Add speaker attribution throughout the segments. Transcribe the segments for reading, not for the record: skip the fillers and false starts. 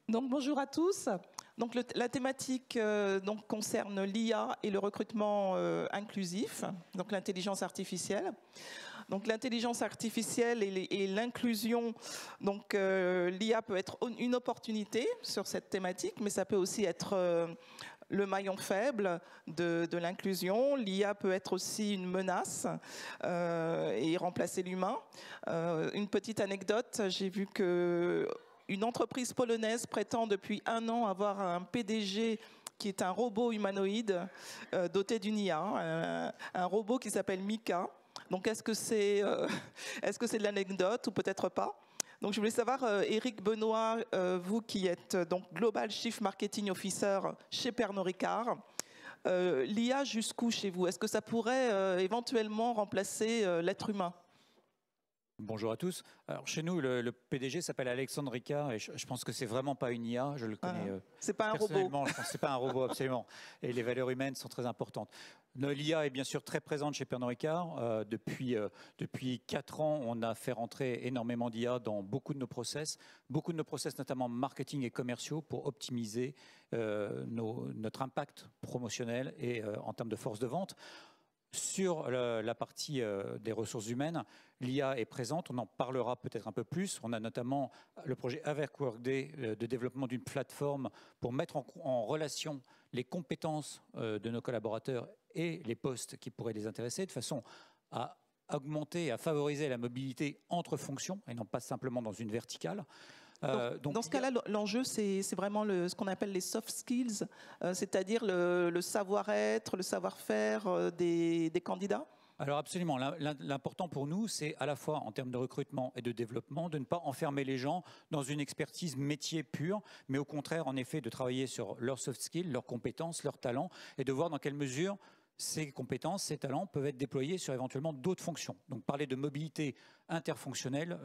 Speaker 1: Donc bonjour à tous. Donc la thématique donc concerne l'IA et le recrutement inclusif, donc l'intelligence artificielle. Donc l'intelligence artificielle et l'inclusion, donc l'IA peut être une opportunité sur cette thématique, mais ça peut aussi être le maillon faible de l'inclusion. L'IA peut être aussi une menace et remplacer l'humain. Une petite anecdote, j'ai vu que une entreprise polonaise prétend depuis 1 an avoir un PDG qui est un robot humanoïde doté d'une IA, un robot qui s'appelle Mika. Donc est-ce que c'est de l'anecdote ou peut-être pas? Donc je voulais savoir, Éric Benoît, vous qui êtes donc Global Chief Marketing Officer chez Pernod Ricard, l'IA jusqu'où chez vous? Est-ce que ça pourrait éventuellement remplacer l'être humain?
Speaker 2: Bonjour à tous. Alors chez nous, le PDG s'appelle Alexandre Ricard et je pense que c'est vraiment pas une IA. Je le connais
Speaker 1: c'est pas un
Speaker 2: personnellement.
Speaker 1: robot.
Speaker 2: Je pense que c'est pas un robot absolument. Et les valeurs humaines sont très importantes. L'IA est bien sûr très présente chez Pernod Ricard. Depuis 4 ans, on a fait rentrer énormément d'IA dans beaucoup de nos process, notamment marketing et commerciaux, pour optimiser notre impact promotionnel et en termes de force de vente. Sur la partie des ressources humaines, l'IA est présente, on en parlera peut-être un peu plus. On a notamment le projet avec Workday de développement d'une plateforme pour mettre en relation les compétences de nos collaborateurs et les postes qui pourraient les intéresser, de façon à augmenter, à favoriser la mobilité entre fonctions et non pas simplement dans une verticale.
Speaker 1: Donc, dans ce cas-là, l'enjeu, c'est vraiment ce qu'on appelle les soft skills, c'est-à-dire le savoir-être, le savoir-faire des candidats.
Speaker 2: Alors absolument, l'important pour nous, c'est à la fois en termes de recrutement et de développement, de ne pas enfermer les gens dans une expertise métier pure, mais au contraire, en effet, de travailler sur leurs soft skills, leurs compétences, leurs talents, et de voir dans quelle mesure ces compétences, ces talents peuvent être déployés sur éventuellement d'autres fonctions. Donc parler de mobilité interfonctionnelle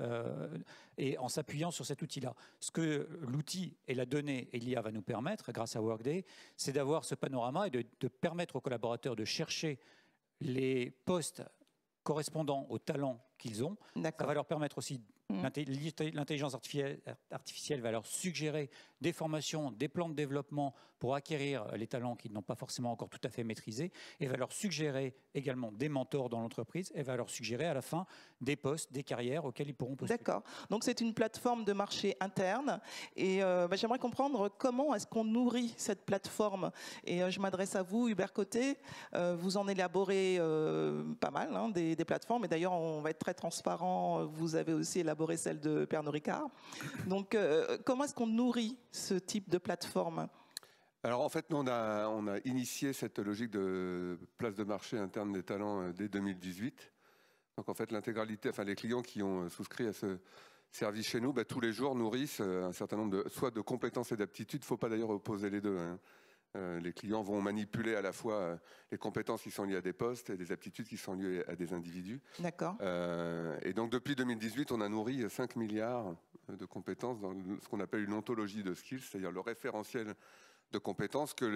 Speaker 2: et en s'appuyant sur cet outil-là. Ce que l'outil et la donnée et l'IA va nous permettre, grâce à Workday, c'est d'avoir ce panorama et de permettre aux collaborateurs de chercher les postes correspondant aux talents qu'ils ont. Ça va leur permettre aussi, l'intelligence artificielle va leur suggérer des formations, des plans de développement pour acquérir les talents qu'ils n'ont pas forcément encore tout à fait maîtrisés, et va leur suggérer également des mentors dans l'entreprise, et va leur suggérer à la fin des postes, des carrières auxquelles ils pourront postuler.
Speaker 1: D'accord. Donc c'est une plateforme de marché interne, et j'aimerais comprendre comment est-ce qu'on nourrit cette plateforme. Et je m'adresse à vous, Hubert Côté. Vous en élaborez pas mal, des plateformes, et d'ailleurs on va être très transparent. Vous avez aussi élaboré celle de Pernod Ricard. Donc comment est-ce qu'on nourrit ce type de plateforme?
Speaker 3: Alors en fait, nous, on a initié cette logique de place de marché interne des talents dès 2018. Donc en fait, l'intégralité, enfin les clients qui ont souscrit à ce service chez nous, tous les jours nourrissent un certain nombre soit de compétences et d'aptitudes. Il ne faut pas d'ailleurs opposer les deux. Les clients vont manipuler à la fois les compétences qui sont liées à des postes et des aptitudes qui sont liées à des individus.
Speaker 1: D'accord.
Speaker 3: Et donc depuis 2018, on a nourri 5 milliards de compétences dans ce qu'on appelle une ontologie de skills, c'est-à-dire le référentiel de compétences que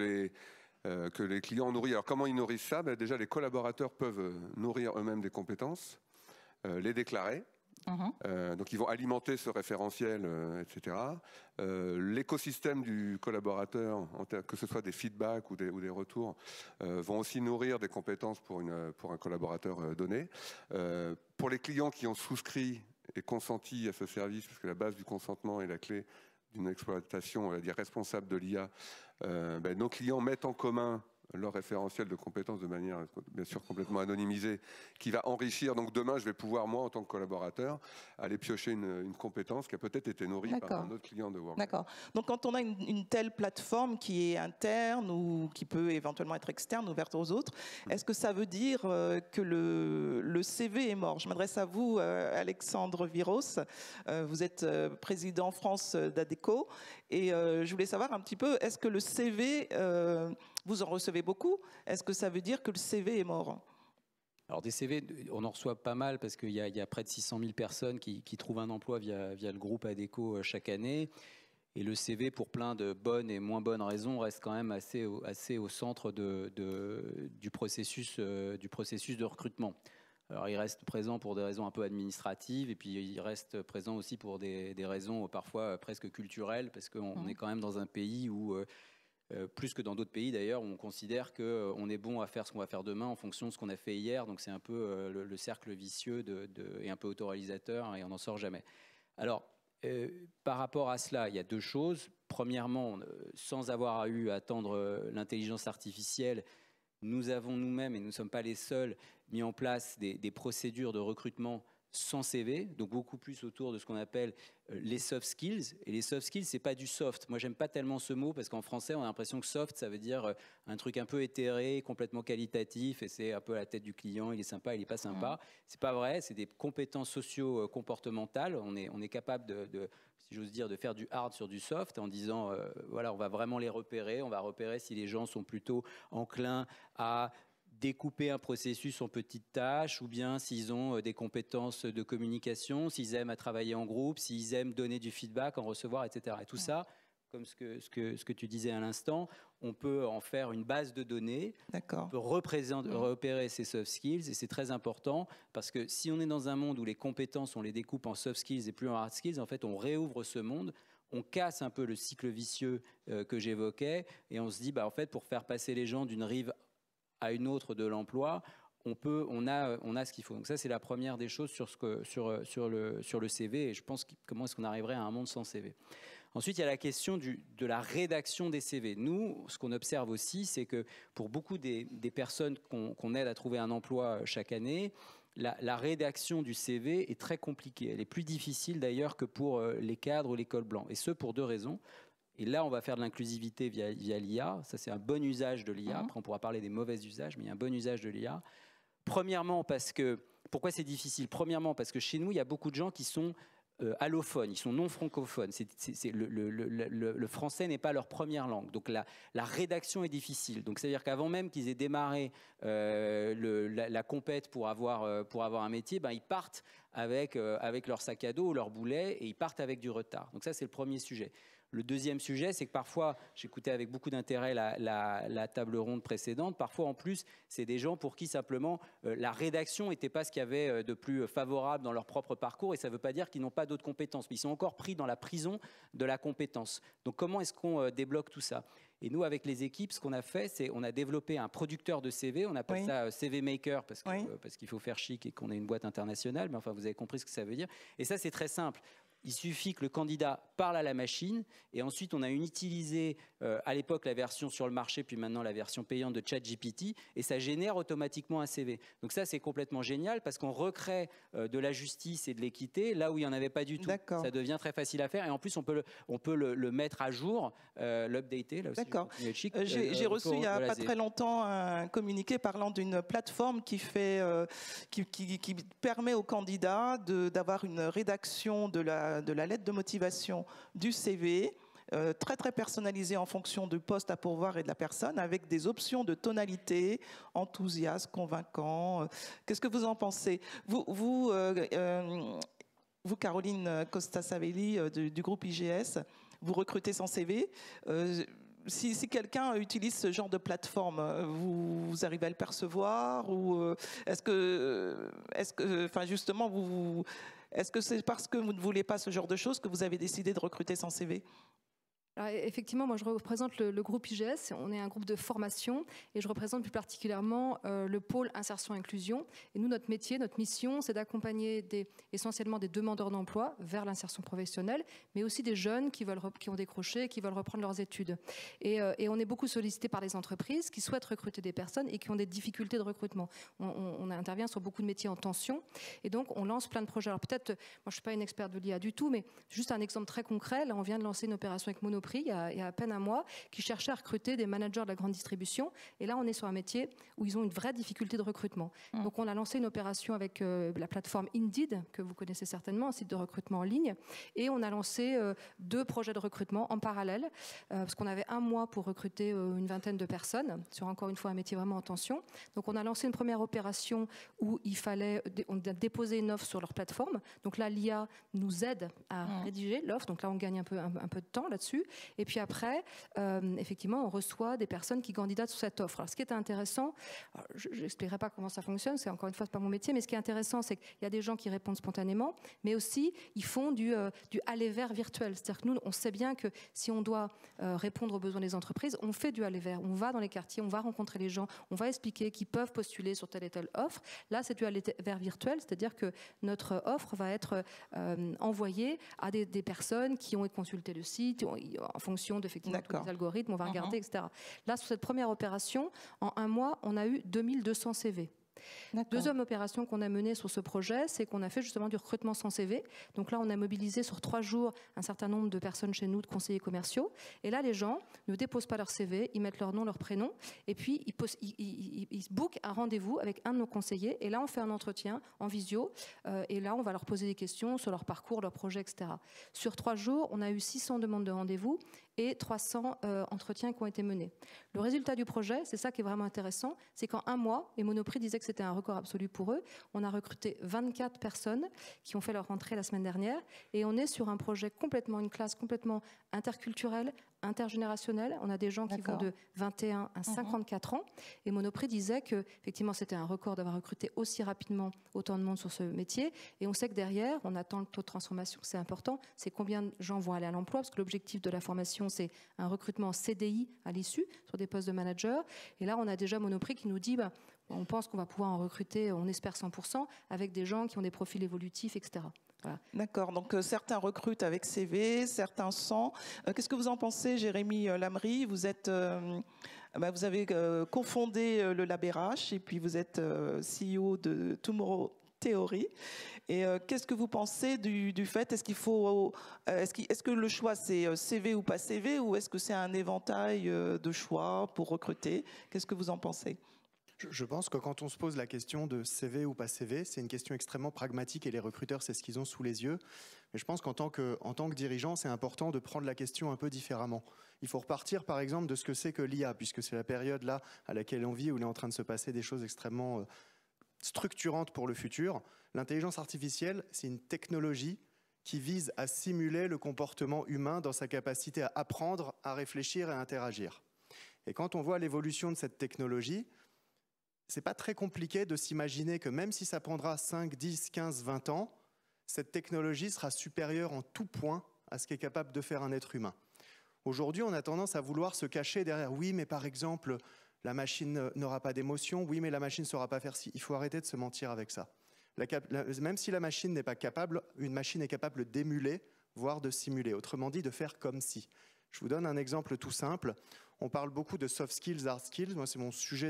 Speaker 3: les clients nourrissent. Alors comment ils nourrissent ça? Déjà, les collaborateurs peuvent nourrir eux-mêmes des compétences, les déclarer. Donc ils vont alimenter ce référentiel, etc. L'écosystème du collaborateur, que ce soit des feedbacks ou des retours, vont aussi nourrir des compétences pour un collaborateur donné. Pour les clients qui ont souscrit et consenti à ce service, parce que la base du consentement est la clé d'une exploitation, on va dire, responsable de l'IA, nos clients mettent en commun leur référentiel de compétences de manière bien sûr complètement anonymisée, qui va enrichir. Donc demain, je vais pouvoir, moi, en tant que collaborateur, aller piocher une compétence qui a peut-être été nourrie par un autre client de Workday.
Speaker 1: D'accord. Donc quand on a une telle plateforme qui est interne ou qui peut éventuellement être externe, ouverte aux autres, est-ce que ça veut dire que le CV est mort? Je m'adresse à vous, Alexandre Viros. Vous êtes président France d'Adecco. Et je voulais savoir un petit peu, est-ce que le CV... vous en recevez beaucoup. Est-ce que ça veut dire que le CV est mort?
Speaker 4: Alors des CV, on en reçoit pas mal parce qu'il y a près de 600 000 personnes qui trouvent un emploi via le groupe Adecco chaque année. Et le CV, pour plein de bonnes et moins bonnes raisons, reste quand même assez au centre du processus de recrutement. Alors, il reste présent pour des raisons un peu administratives et puis il reste présent aussi pour des raisons parfois presque culturelles parce qu'on est quand même dans un pays où, plus que dans d'autres pays d'ailleurs, on considère qu'on est bon à faire ce qu'on va faire demain en fonction de ce qu'on a fait hier. Donc, c'est un peu le cercle vicieux et un peu autoréalisateur et on n'en sort jamais. Alors, par rapport à cela, il y a deux choses. Premièrement, sans avoir eu à attendre l'intelligence artificielle, nous avons nous-mêmes, et nous ne sommes pas les seuls, mis en place des procédures de recrutement sans CV, donc beaucoup plus autour de ce qu'on appelle les soft skills. Et les soft skills, c'est pas du soft. Moi, j'aime pas tellement ce mot parce qu'en français, on a l'impression que soft, ça veut dire un truc un peu éthéré, complètement qualitatif, et c'est un peu à la tête du client, il est sympa, il est pas sympa. C'est pas vrai, c'est des compétences socio-comportementales. On est capable si j'ose dire, de faire du hard sur du soft en disant, voilà, on va vraiment les repérer, on va repérer si les gens sont plutôt enclins à découper un processus en petites tâches ou bien s'ils ont des compétences de communication, s'ils aiment à travailler en groupe, s'ils aiment donner du feedback, en recevoir, etc. Et tout ça, comme ce que tu disais à l'instant, on peut en faire une base de données, on peut repérer ces soft skills et c'est très important parce que si on est dans un monde où les compétences, on les découpe en soft skills et plus en hard skills, en fait, on réouvre ce monde. On casse un peu le cycle vicieux que j'évoquais et on se dit, en fait, pour faire passer les gens d'une rive à une autre de l'emploi, on a ce qu'il faut. Donc ça, c'est la première des choses sur le CV. Et je pense comment est-ce qu'on arriverait à un monde sans CV. Ensuite, il y a la question de la rédaction des CV. Nous, ce qu'on observe aussi, c'est que pour beaucoup des personnes qu'on aide à trouver un emploi chaque année, la rédaction du CV est très compliquée. Elle est plus difficile d'ailleurs que pour les cadres ou les cols blancs. Et ce, pour deux raisons. Et là, on va faire de l'inclusivité via l'IA. Ça, c'est un bon usage de l'IA. Après, on pourra parler des mauvais usages, mais il y a un bon usage de l'IA. Premièrement, pourquoi c'est difficile? Premièrement, parce que chez nous, il y a beaucoup de gens qui sont allophones, ils sont non francophones. Le français n'est pas leur première langue. Donc, la rédaction est difficile. Donc, c'est-à-dire qu'avant même qu'ils aient démarré la compète pour avoir un métier, ils partent avec leur sac à dos ou leur boulet et ils partent avec du retard. Donc, ça, c'est le premier sujet. Le deuxième sujet, c'est que parfois, j'écoutais avec beaucoup d'intérêt la table ronde précédente, parfois en plus, c'est des gens pour qui simplement la rédaction n'était pas ce qu'il y avait de plus favorable dans leur propre parcours et ça ne veut pas dire qu'ils n'ont pas d'autres compétences, mais ils sont encore pris dans la prison de la compétence. Donc comment est-ce qu'on débloque tout ça? Et nous, avec les équipes, ce qu'on a fait, c'est on a développé un producteur de CV, on appelle ça CV Maker parce qu'il faut faire chic et qu'on ait une boîte internationale, mais enfin, vous avez compris ce que ça veut dire. Et ça, c'est très simple. Il suffit que le candidat parle à la machine et ensuite on a utilisé à l'époque la version sur le marché puis maintenant la version payante de ChatGPT et ça génère automatiquement un CV. Donc ça c'est complètement génial parce qu'on recrée de la justice et de l'équité là où il n'y en avait pas du tout. Ça devient très facile à faire et en plus on peut le mettre à jour, l'updater.
Speaker 1: D'accord. J'ai reçu il n'y a pas très longtemps un communiqué parlant d'une plateforme qui permet aux candidats d'avoir une rédaction de la lettre de motivation du CV, très très personnalisée en fonction du poste à pourvoir et de la personne, avec des options de tonalité, enthousiaste, convaincant. Qu'est-ce que vous en pensez? Vous, Caroline Costa-Savelli du groupe IGS, vous recrutez sans CV. Si quelqu'un utilise ce genre de plateforme, vous arrivez à le percevoir ou est-ce que c'est parce que vous ne voulez pas ce genre de choses que vous avez décidé de recruter sans CV?
Speaker 5: Alors, effectivement, moi je représente le groupe IGS, on est un groupe de formation et je représente plus particulièrement le pôle insertion-inclusion. Et nous, notre métier, notre mission, c'est d'accompagner essentiellement des demandeurs d'emploi vers l'insertion professionnelle, mais aussi des jeunes qui ont décroché, qui veulent reprendre leurs études. Et on est beaucoup sollicité par les entreprises qui souhaitent recruter des personnes et qui ont des difficultés de recrutement. On intervient sur beaucoup de métiers en tension et donc on lance plein de projets. Alors peut-être, moi je ne suis pas une experte de l'IA du tout, mais juste un exemple très concret, là on vient de lancer une opération avec Monoprix il y a à peine un mois, qui cherchait à recruter des managers de la grande distribution. Et là, on est sur un métier où ils ont une vraie difficulté de recrutement. Donc, on a lancé une opération avec la plateforme Indeed, que vous connaissez certainement, un site de recrutement en ligne. Et on a lancé 2 projets de recrutement en parallèle, parce qu'on avait un mois pour recruter une vingtaine de personnes, sur encore une fois un métier vraiment en tension. Donc, on a lancé une première opération où on a déposé une offre sur leur plateforme. Donc là, l'IA nous aide à rédiger l'offre. Donc là, on gagne un peu de temps là-dessus. Et puis après, effectivement, on reçoit des personnes qui candidatent sur cette offre. Alors, ce qui est intéressant, je n'expliquerai pas comment ça fonctionne, c'est encore une fois pas mon métier, mais ce qui est intéressant, c'est qu'il y a des gens qui répondent spontanément, mais aussi ils font du aller vers virtuel. C'est-à-dire que nous, on sait bien que si on doit répondre aux besoins des entreprises, on fait du aller vers. On va dans les quartiers, on va rencontrer les gens, on va expliquer qu'ils peuvent postuler sur telle et telle offre. Là, c'est du aller vers virtuel, c'est-à-dire que notre offre va être envoyée à des personnes qui ont consulté le site en fonction d'effectivement tous les algorithmes, on va regarder, etc. Là, sur cette première opération, en un mois, on a eu 2200 CV. Deuxième opération qu'on a menée sur ce projet, c'est qu'on a fait justement du recrutement sans CV. Donc là, on a mobilisé sur 3 jours un certain nombre de personnes chez nous, de conseillers commerciaux. Et là, les gens ne déposent pas leur CV, ils mettent leur nom, leur prénom, et puis ils bookent un rendez-vous avec un de nos conseillers. Et là, on fait un entretien en visio. Et là, on va leur poser des questions sur leur parcours, leur projet, etc. Sur 3 jours, on a eu 600 demandes de rendez-vous et 300 entretiens qui ont été menés. Le résultat du projet, c'est ça qui est vraiment intéressant, c'est qu'en un mois, et Monoprix disait que c'était un record absolu pour eux, on a recruté 24 personnes qui ont fait leur rentrée la semaine dernière, et on est sur un projet complètement, une classe complètement interculturelle, intergénérationnelle. On a des gens qui vont de 21 à 54 ans, et Monoprix disait que effectivement c'était un record d'avoir recruté aussi rapidement autant de monde sur ce métier, et on sait que derrière, on attend le taux de transformation, c'est important, c'est combien de gens vont aller à l'emploi, parce que l'objectif de la formation, c'est un recrutement en CDI à l'issue, sur des postes de manager, et là on a déjà Monoprix qui nous dit, on pense qu'on va pouvoir en recruter, on espère 100%, avec des gens qui ont des profils évolutifs, etc. Voilà.
Speaker 1: D'accord, donc certains recrutent avec CV, certains sans. Qu'est-ce que vous en pensez, Jérémy Lamry? Vous avez cofondé le LabRH et puis vous êtes CEO de Tomorrow Theory. Et qu'est-ce que vous pensez du fait, est-ce que le choix c'est CV ou pas CV, ou est-ce que c'est un éventail de choix pour recruter? Qu'est-ce que vous en pensez?
Speaker 6: Je pense que quand on se pose la question de CV ou pas CV, c'est une question extrêmement pragmatique et les recruteurs, c'est ce qu'ils ont sous les yeux. Mais je pense qu'en tant que dirigeant, c'est important de prendre la question un peu différemment. Il faut repartir par exemple de ce que c'est que l'IA, puisque c'est la période là à laquelle on vit, où il est en train de se passer des choses extrêmement structurantes pour le futur. L'intelligence artificielle, c'est une technologie qui vise à simuler le comportement humain dans sa capacité à apprendre, à réfléchir et à interagir. Et quand on voit l'évolution de cette technologie, c'est pas très compliqué de s'imaginer que même si ça prendra 5, 10, 15, 20 ans, cette technologie sera supérieure en tout point à ce qu'est capable de faire un être humain. Aujourd'hui, on a tendance à vouloir se cacher derrière « oui, mais par exemple, la machine n'aura pas d'émotion, oui, mais la machine ne saura pas faire ci ». Il faut arrêter de se mentir avec ça. Même si la machine n'est pas capable, une machine est capable d'émuler, voire de simuler. Autrement dit, de faire comme si. Je vous donne un exemple tout simple. On parle beaucoup de soft skills, hard skills. Moi, c'est mon sujet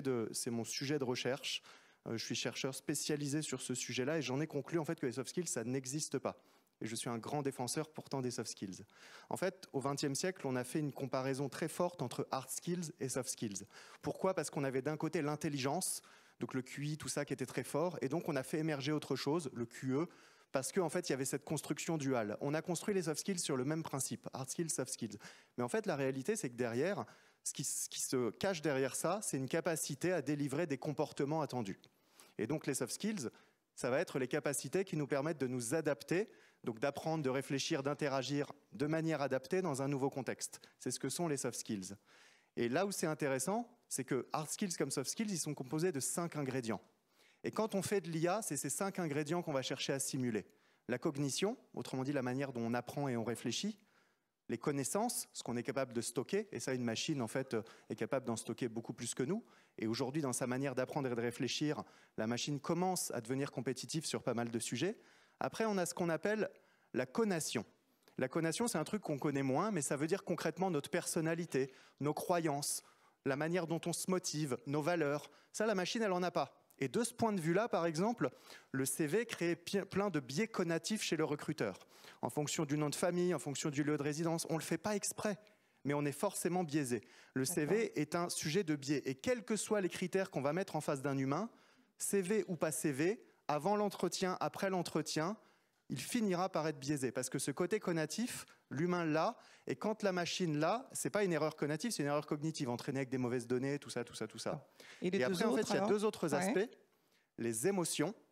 Speaker 6: de recherche. Je suis chercheur spécialisé sur ce sujet-là et j'en ai conclu en fait que les soft skills, ça n'existe pas. Et je suis un grand défenseur pourtant des soft skills. En fait, au XXe siècle, on a fait une comparaison très forte entre hard skills et soft skills. Pourquoi? Parce qu'on avait d'un côté l'intelligence, donc le QI, tout ça qui était très fort, et donc on a fait émerger autre chose, le QE, parce qu'en fait, il y avait cette construction duale. On a construit les soft skills sur le même principe, hard skills, soft skills. Mais en fait, la réalité, c'est que derrière, ce qui se cache derrière ça, c'est une capacité à délivrer des comportements attendus. Et donc, les soft skills, ça va être les capacités qui nous permettent de nous adapter, donc d'apprendre, de réfléchir, d'interagir de manière adaptée dans un nouveau contexte. C'est ce que sont les soft skills. Et là où c'est intéressant, c'est que hard skills comme soft skills, ils sont composés de 5 ingrédients. Et quand on fait de l'IA, c'est ces 5 ingrédients qu'on va chercher à simuler. La cognition, autrement dit la manière dont on apprend et on réfléchit. Les connaissances, ce qu'on est capable de stocker. Et ça, une machine, en fait, est capable d'en stocker beaucoup plus que nous. Et aujourd'hui, dans sa manière d'apprendre et de réfléchir, la machine commence à devenir compétitive sur pas mal de sujets. Après, on a ce qu'on appelle la conation. La conation, c'est un truc qu'on connaît moins, mais ça veut dire concrètement notre personnalité, nos croyances, la manière dont on se motive, nos valeurs. Ça, la machine, elle n'en a pas. Et de ce point de vue-là, par exemple, le CV crée plein de biais connatifs chez le recruteur. En fonction du nom de famille, en fonction du lieu de résidence, on ne le fait pas exprès, mais on est forcément biaisé. Le CV est un sujet de biais. Et quels que soient les critères qu'on va mettre en face d'un humain, CV ou pas CV, avant l'entretien, après l'entretien, il finira par être biaisé. Parce que ce côté connatif, l'humain l'a, et quand la machine l'a, ce n'est pas une erreur connative, c'est une erreur cognitive, entraînée avec des mauvaises données, tout ça. Et après, en fait, il y a 2 autres aspects, les émotions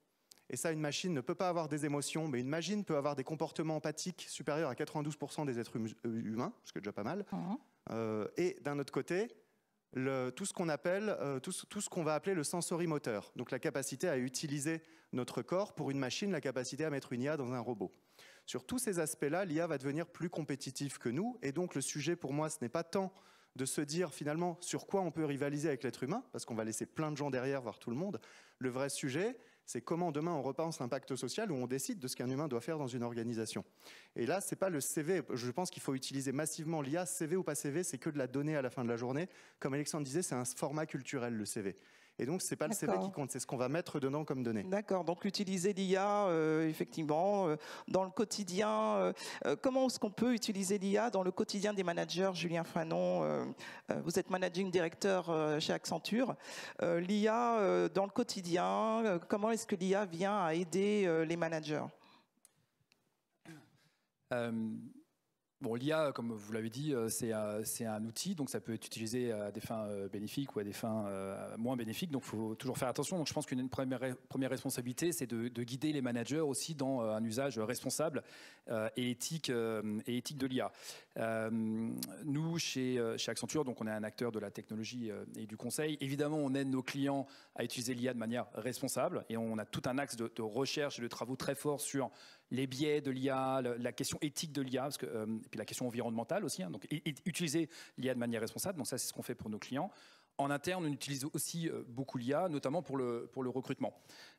Speaker 6: Et ça, une machine ne peut pas avoir des émotions, mais une machine peut avoir des comportements empathiques supérieurs à 92% des êtres humains, ce qui est déjà pas mal. Et d'un autre côté, tout ce qu'on appelle, tout ce qu'on va appeler le sensorimoteur, donc la capacité à utiliser notre corps pour une machine, la capacité à mettre une IA dans un robot. Sur tous ces aspects-là, l'IA va devenir plus compétitive que nous, et donc le sujet pour moi, ce n'est pas tant de se dire finalement sur quoi on peut rivaliser avec l'être humain, parce qu'on va laisser plein de gens derrière, voire tout le monde. Le vrai sujet, c'est comment demain on repense un pacte social où on décide de ce qu'un humain doit faire dans une organisation. Et là, c'est pas le CV. Je pense qu'il faut utiliser massivement l'IA. CV ou pas CV, c'est que de la donnée à la fin de la journée. Comme Alexandre disait, c'est un format culturel, le CV. Et donc, ce n'est pas le CV qui compte, c'est ce qu'on va mettre dedans comme données.
Speaker 1: D'accord, donc utiliser l'IA, effectivement, dans le quotidien. Comment est-ce qu'on peut utiliser l'IA dans le quotidien des managers? Julien Fanon, vous êtes managing director chez Accenture. L'IA dans le quotidien, comment est-ce que l'IA vient à aider les managers?
Speaker 7: Bon, l'IA, comme vous l'avez dit, c'est un outil, donc ça peut être utilisé à des fins bénéfiques ou à des fins moins bénéfiques, donc il faut toujours faire attention. Donc je pense qu'une première responsabilité, c'est de guider les managers aussi dans un usage responsable et éthique de l'IA. Nous, chez Accenture, donc on est un acteur de la technologie et du conseil. Évidemment, on aide nos clients à utiliser l'IA de manière responsable et on a tout un axe de recherche et de travaux très forts sur les biais de l'IA, la question éthique de l'IA, et puis la question environnementale aussi. Donc, utiliser l'IA de manière responsable. Donc ça, c'est ce qu'on fait pour nos clients. En interne, on utilise aussi beaucoup l'IA, notamment pour le recrutement.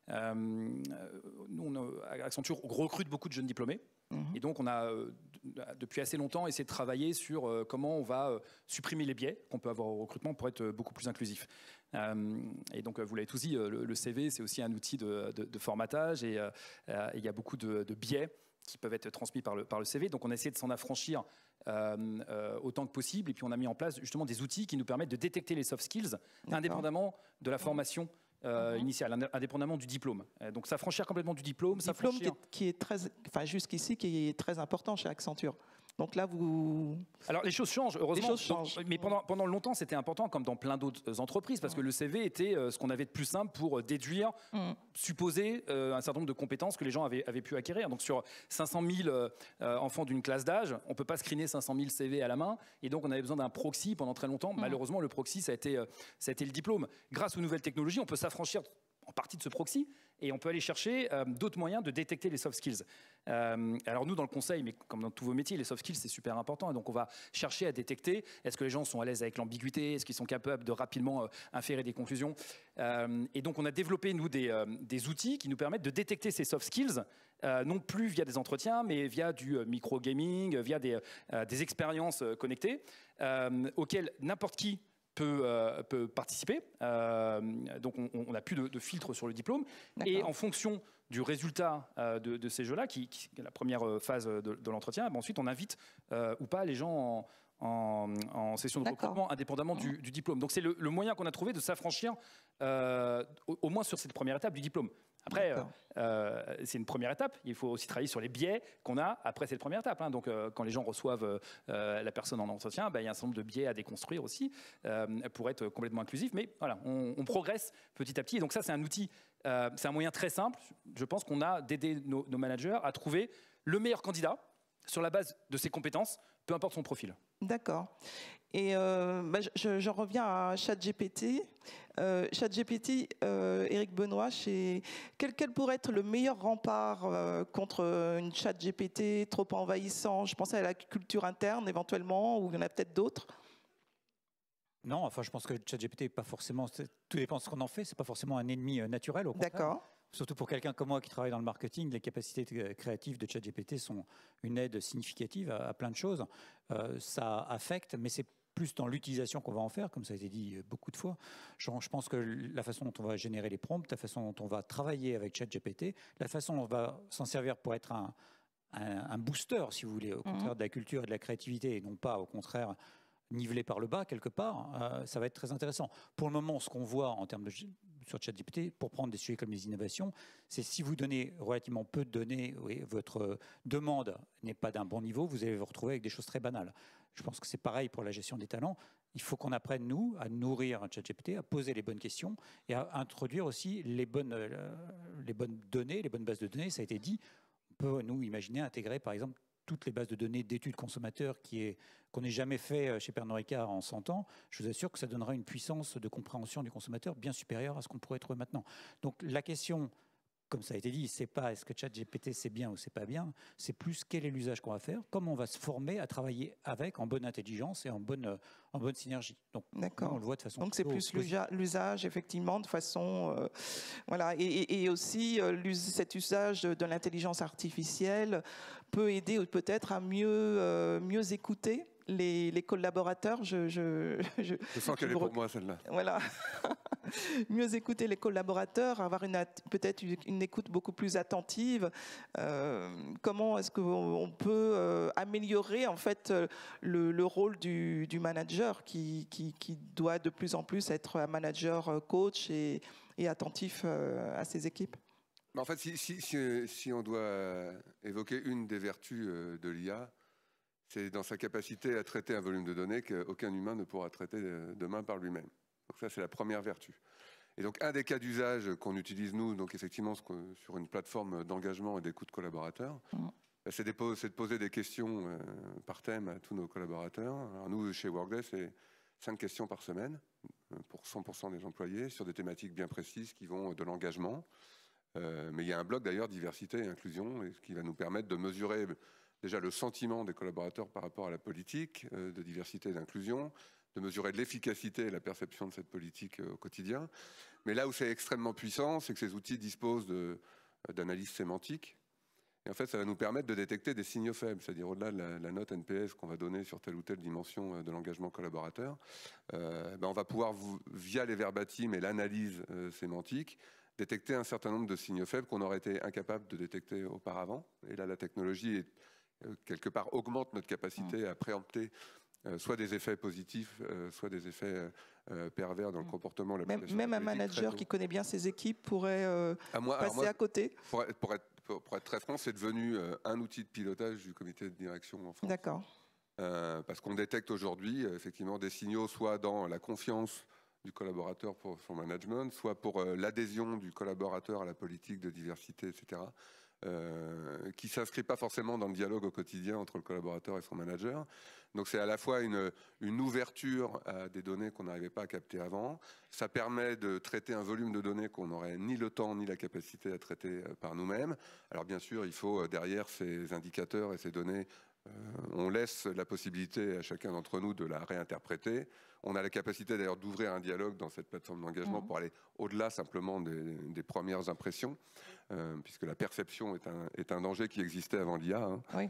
Speaker 7: Nous, à Accenture, on recrute beaucoup de jeunes diplômés. Et donc, on a, depuis assez longtemps, essayé de travailler sur comment on va supprimer les biais qu'on peut avoir au recrutement pour être beaucoup plus inclusif. Et donc, vous l'avez tous dit, le CV, c'est aussi un outil de formatage. Et il y a beaucoup de biais qui peuvent être transmis par le CV. Donc, on a essayé de s'en affranchir autant que possible. Et puis, on a mis en place justement des outils qui nous permettent de détecter les soft skills, indépendamment de la formation initiale, indépendamment du diplôme. Donc, s'affranchir complètement du diplôme.
Speaker 1: Diplôme qui est très, enfin, jusqu'ici, qui est très important chez Accenture. Donc là, vous...
Speaker 7: Alors, les choses changent, heureusement.
Speaker 1: Les choses changent.
Speaker 7: Mais pendant longtemps, c'était important, comme dans plein d'autres entreprises, parce que le CV était ce qu'on avait de plus simple pour déduire, supposer un certain nombre de compétences que les gens avaient pu acquérir. Donc, sur 500 000 enfants d'une classe d'âge, on ne peut pas screener 500 000 CV à la main. Et donc, on avait besoin d'un proxy pendant très longtemps. Malheureusement, le proxy, ça a été le diplôme. Grâce aux nouvelles technologies, on peut s'affranchir en partie de ce proxy et on peut aller chercher d'autres moyens de détecter les soft skills. Alors nous, dans le conseil, mais comme dans tous vos métiers, les soft skills, c'est super important. Et donc, on va chercher à détecter, est-ce que les gens sont à l'aise avec l'ambiguïté? Est-ce qu'ils sont capables de rapidement inférer des conclusions? Et donc, on a développé, nous, des outils qui nous permettent de détecter ces soft skills, non plus via des entretiens, mais via du micro-gaming, via des expériences connectées, auxquelles n'importe qui peut participer. Donc, on n'a plus de filtre sur le diplôme. Et en fonction du résultat de ces jeux-là, qui est la première phase de l'entretien, ensuite, on invite ou pas les gens en session de recrutement, indépendamment du diplôme. Donc, c'est le moyen qu'on a trouvé de s'affranchir, au moins sur cette première étape du diplôme. Après, c'est une première étape. Il faut aussi travailler sur les biais qu'on a après cette première étape. Donc, quand les gens reçoivent la personne en entretien, il y a un certain nombre de biais à déconstruire aussi pour être complètement inclusif. Mais voilà, on progresse petit à petit. Et donc ça, c'est un outil, c'est un moyen très simple, je pense, qu'on a d'aider nos managers à trouver le meilleur candidat sur la base de ses compétences, peu importe son profil.
Speaker 1: D'accord. Et je reviens à ChatGPT. ChatGPT, Éric Benoît, quel pourrait être le meilleur rempart contre une ChatGPT trop envahissant? Je pensais à la culture interne éventuellement, ou il y en a peut-être d'autres.
Speaker 2: Non, enfin, je pense que ChatGPT n'est pas forcément. Tout dépend de ce qu'on en fait. C'est pas forcément un ennemi naturel. Au contraire.
Speaker 1: D'accord.
Speaker 2: Surtout pour quelqu'un comme moi qui travaille dans le marketing, les capacités créatives de ChatGPT sont une aide significative à plein de choses. Ça affecte, mais c'est plus dans l'utilisation qu'on va en faire, comme ça a été dit beaucoup de fois. Je pense que la façon dont on va générer les prompts, la façon dont on va travailler avec ChatGPT, la façon dont on va s'en servir pour être un booster, si vous voulez, au contraire de la culture et de la créativité, et non pas, au contraire, nivelé par le bas quelque part, ça va être très intéressant. Pour le moment, ce qu'on voit en termes sur ChatGPT, pour prendre des sujets comme les innovations, c'est si vous donnez relativement peu de données, votre demande n'est pas d'un bon niveau, vous allez vous retrouver avec des choses très banales. Je pense que c'est pareil pour la gestion des talents. Il faut qu'on apprenne, nous, à nourrir un ChatGPT, à poser les bonnes questions et à introduire aussi les bonnes données, les bonnes bases de données. Ça a été dit. On peut, nous, imaginer intégrer, par exemple, toutes les bases de données d'études consommateurs qu'on n'ait jamais fait chez Pernod Ricard en 100 ans. Je vous assure que ça donnera une puissance de compréhension du consommateur bien supérieure à ce qu'on pourrait trouver maintenant. Donc la question, comme ça a été dit, c'est pas est-ce que ChatGPT c'est bien ou c'est pas bien, c'est plus quel est l'usage qu'on va faire, comment on va se former à travailler avec en bonne intelligence et en bonne synergie. Donc on le voit de façon.
Speaker 1: Donc c'est plus l'usage effectivement de façon voilà et aussi cet usage de l'intelligence artificielle peut aider peut-être à mieux écouter les collaborateurs.
Speaker 3: Je sens qu'elle est pour moi celle-là.
Speaker 1: Voilà. Mieux écouter les collaborateurs, avoir peut-être une écoute beaucoup plus attentive. Comment est-ce qu'on peut améliorer en fait le rôle du manager qui doit de plus en plus être un manager coach et attentif à ses équipes?
Speaker 3: En fait, si on doit évoquer une des vertus de l'IA, c'est dans sa capacité à traiter un volume de données qu'aucun humain ne pourra traiter demain par lui-même. Donc ça, c'est la première vertu. Et donc, un des cas d'usage qu'on utilise, nous, donc effectivement, sur une plateforme d'engagement et d'écoute collaborateurs, c'est de poser des questions par thème à tous nos collaborateurs. Alors nous, chez Workday, c'est 5 questions par semaine pour 100% des employés sur des thématiques bien précises qui vont de l'engagement. Mais il y a un bloc, d'ailleurs, diversité et inclusion, ce qui va nous permettre de mesurer déjà le sentiment des collaborateurs par rapport à la politique de diversité et d'inclusion, de mesurer l'efficacité et la perception de cette politique au quotidien. Mais là où c'est extrêmement puissant, c'est que ces outils disposent d'analyse sémantique. Et en fait, ça va nous permettre de détecter des signaux faibles, c'est-à-dire au-delà de la note NPS qu'on va donner sur telle ou telle dimension de l'engagement collaborateur, on va pouvoir, via les verbatims et l'analyse sémantique, détecter un certain nombre de signaux faibles qu'on aurait été incapable de détecter auparavant. Et là, la technologie, quelque part, augmente notre capacité à préempter soit des effets positifs, soit des effets pervers dans le comportement.
Speaker 1: Même un manager qui connaît bien ses équipes pourrait passer à côté.
Speaker 3: Pour être très franc, c'est devenu un outil de pilotage du comité de direction en France.
Speaker 1: D'accord.
Speaker 3: Parce qu'on détecte aujourd'hui effectivement des signaux soit dans la confiance du collaborateur pour son management, soit pour l'adhésion du collaborateur à la politique de diversité, etc., qui ne s'inscrit pas forcément dans le dialogue au quotidien entre le collaborateur et son manager. Donc c'est à la fois une ouverture à des données qu'on n'arrivait pas à capter avant. Ça permet de traiter un volume de données qu'on n'aurait ni le temps ni la capacité à traiter par nous-mêmes. Alors bien sûr, il faut derrière ces indicateurs et ces données, on laisse la possibilité à chacun d'entre nous de la réinterpréter. On a la capacité d'ailleurs d'ouvrir un dialogue dans cette plateforme d'engagement pour aller au-delà simplement des premières impressions, puisque la perception est un danger qui existait avant l'IA. Hein.
Speaker 1: Oui.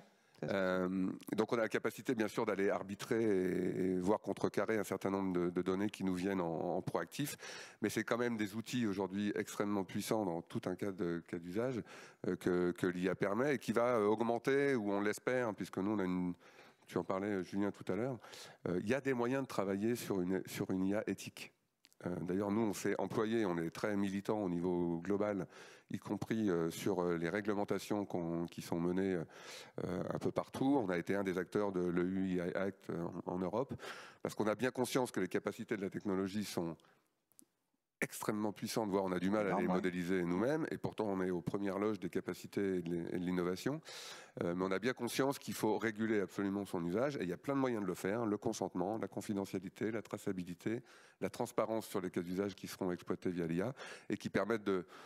Speaker 3: Donc on a la capacité bien sûr d'aller arbitrer et voir contrecarrer un certain nombre de données qui nous viennent en proactif, mais c'est quand même des outils aujourd'hui extrêmement puissants dans tout un cas d'usage que l'IA permet et qui va augmenter, ou on l'espère, puisque nous on a tu en parlais Julien tout à l'heure, il y a des moyens de travailler sur une IA éthique. D'ailleurs, nous, on s'est employés, on est très militants au niveau global, y compris sur les réglementations qui sont menées un peu partout. On a été un des acteurs de l'EUI Act en Europe, parce qu'on a bien conscience que les capacités de la technologie sont extrêmement puissantes, voire on a du mal à les modéliser nous-mêmes, et pourtant on est aux premières loges des capacités et de l'innovation. Mais on a bien conscience qu'il faut réguler absolument son usage, et il y a plein de moyens de le faire: le consentement, la confidentialité, la traçabilité, la transparence sur les cas d'usage qui seront exploités via l'IA, et qui permettent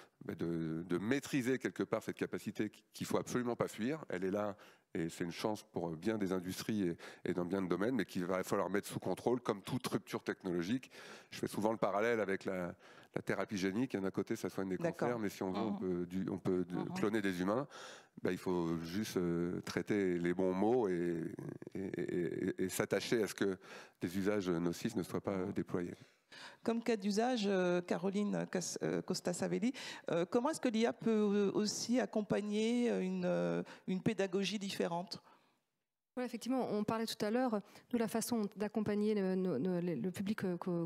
Speaker 3: de maîtriser quelque part cette capacité qu'il ne faut absolument pas fuir. Elle est là, et c'est une chance pour bien des industries et dans bien de domaines, mais qu'il va falloir mettre sous contrôle, comme toute rupture technologique. Je fais souvent le parallèle avec la thérapie génique. D'un côté, ça soigne des cancers, mais si on veut, on peut cloner des humains. Il faut juste traiter les bons mots et s'attacher à ce que des usages nocifs ne soient pas déployés.
Speaker 1: Comme cas d'usage, Caroline Costa-Savelli, comment est-ce que l'IA peut aussi accompagner une pédagogie différente?
Speaker 5: Oui, effectivement, on parlait tout à l'heure de la façon d'accompagner le public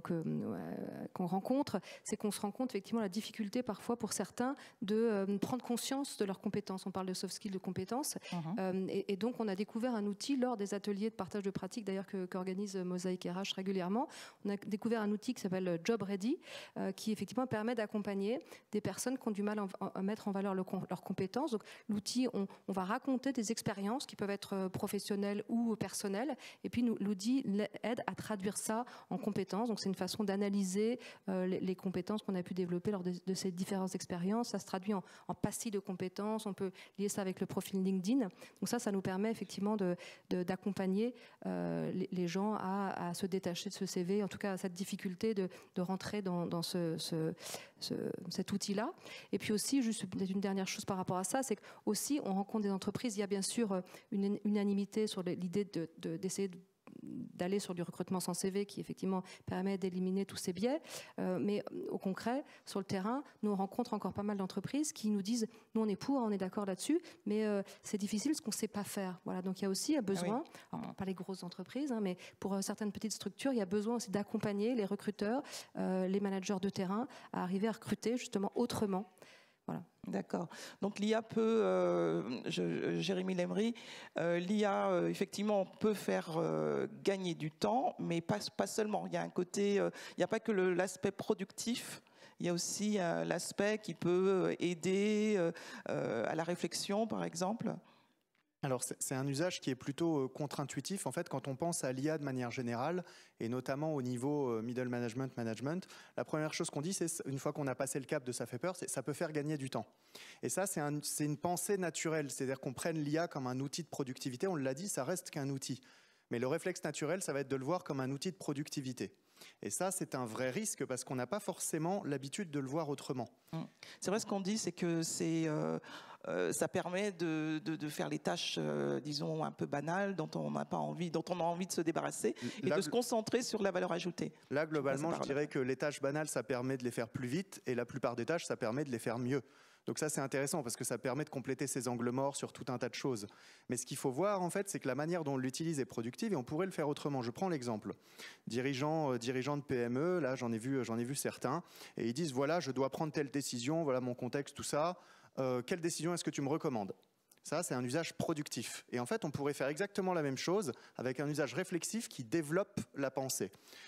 Speaker 5: qu'on rencontre, c'est qu'on se rend compte effectivement la difficulté parfois pour certains de prendre conscience de leurs compétences. On parle de soft skills, de compétences, et donc on a découvert un outil lors des ateliers de partage de pratiques d'ailleurs qu'organise Mosaïque RH régulièrement. On a découvert un outil qui s'appelle Job Ready, qui effectivement permet d'accompagner des personnes qui ont du mal à mettre en valeur leurs compétences. Donc l'outil, on va raconter des expériences qui peuvent être professionnelles ou personnel, et puis l'outil aide à traduire ça en compétences. Donc c'est une façon d'analyser les compétences qu'on a pu développer lors de ces différentes expériences. Ça se traduit en passif de compétences, on peut lier ça avec le profil LinkedIn. Donc ça nous permet effectivement d'accompagner les gens à se détacher de ce CV, en tout cas à cette difficulté de rentrer dans cet outil-là. Et puis aussi, juste peut-être une dernière chose par rapport à ça, c'est qu'aussi on rencontre des entreprises, il y a bien sûr une unanimité sur l'idée d'essayer d'aller sur du recrutement sans CV qui effectivement permet d'éliminer tous ces biais, mais au concret, sur le terrain, nous on rencontre encore pas mal d'entreprises qui nous disent, nous on est pour, on est d'accord là-dessus, mais c'est difficile parce qu'on ne sait pas faire. Voilà, donc il y a aussi un besoin, alors, pas les grosses entreprises, mais pour certaines petites structures, il y a besoin aussi d'accompagner les recruteurs, les managers de terrain à arriver à recruter justement autrement. Voilà.
Speaker 1: D'accord. Donc l'IA peut, Jérémy Lemery, l'IA effectivement peut faire gagner du temps, mais pas seulement. Il y a un côté, il n'y a pas que l'aspect productif. Il y a aussi l'aspect qui peut aider à la réflexion, par exemple.
Speaker 6: Alors c'est un usage qui est plutôt contre-intuitif. En fait, quand on pense à l'IA de manière générale, et notamment au niveau middle management, la première chose qu'on dit, c'est une fois qu'on a passé le cap de ça fait peur, c'est ça peut faire gagner du temps. Et ça, c'est une pensée naturelle. C'est-à-dire qu'on prenne l'IA comme un outil de productivité. On l'a dit, ça reste qu'un outil. Mais le réflexe naturel, ça va être de le voir comme un outil de productivité. Et ça, c'est un vrai risque parce qu'on n'a pas forcément l'habitude de le voir autrement.
Speaker 1: C'est vrai, ce qu'on dit, c'est que ça permet de faire les tâches, disons, un peu banales, dont on n'a pas envie, dont on a envie de se débarrasser, et de se concentrer sur la valeur ajoutée.
Speaker 6: Là, globalement, je dirais que les tâches banales, ça permet de les faire plus vite, et la plupart des tâches, ça permet de les faire mieux. Donc ça, c'est intéressant parce que ça permet de compléter ces angles morts sur tout un tas de choses. Mais ce qu'il faut voir, en fait, c'est que la manière dont on l'utilise est productive et on pourrait le faire autrement. Je prends l'exemple. Dirigeants de PME, là, j'en ai vu certains, et ils disent, voilà, je dois prendre telle décision, voilà mon contexte, tout ça. Quelle décision est-ce que tu me recommandes ? Ça, c'est un usage productif. Et en fait, on pourrait faire exactement la même chose avec un usage réflexif qui développe la pensée.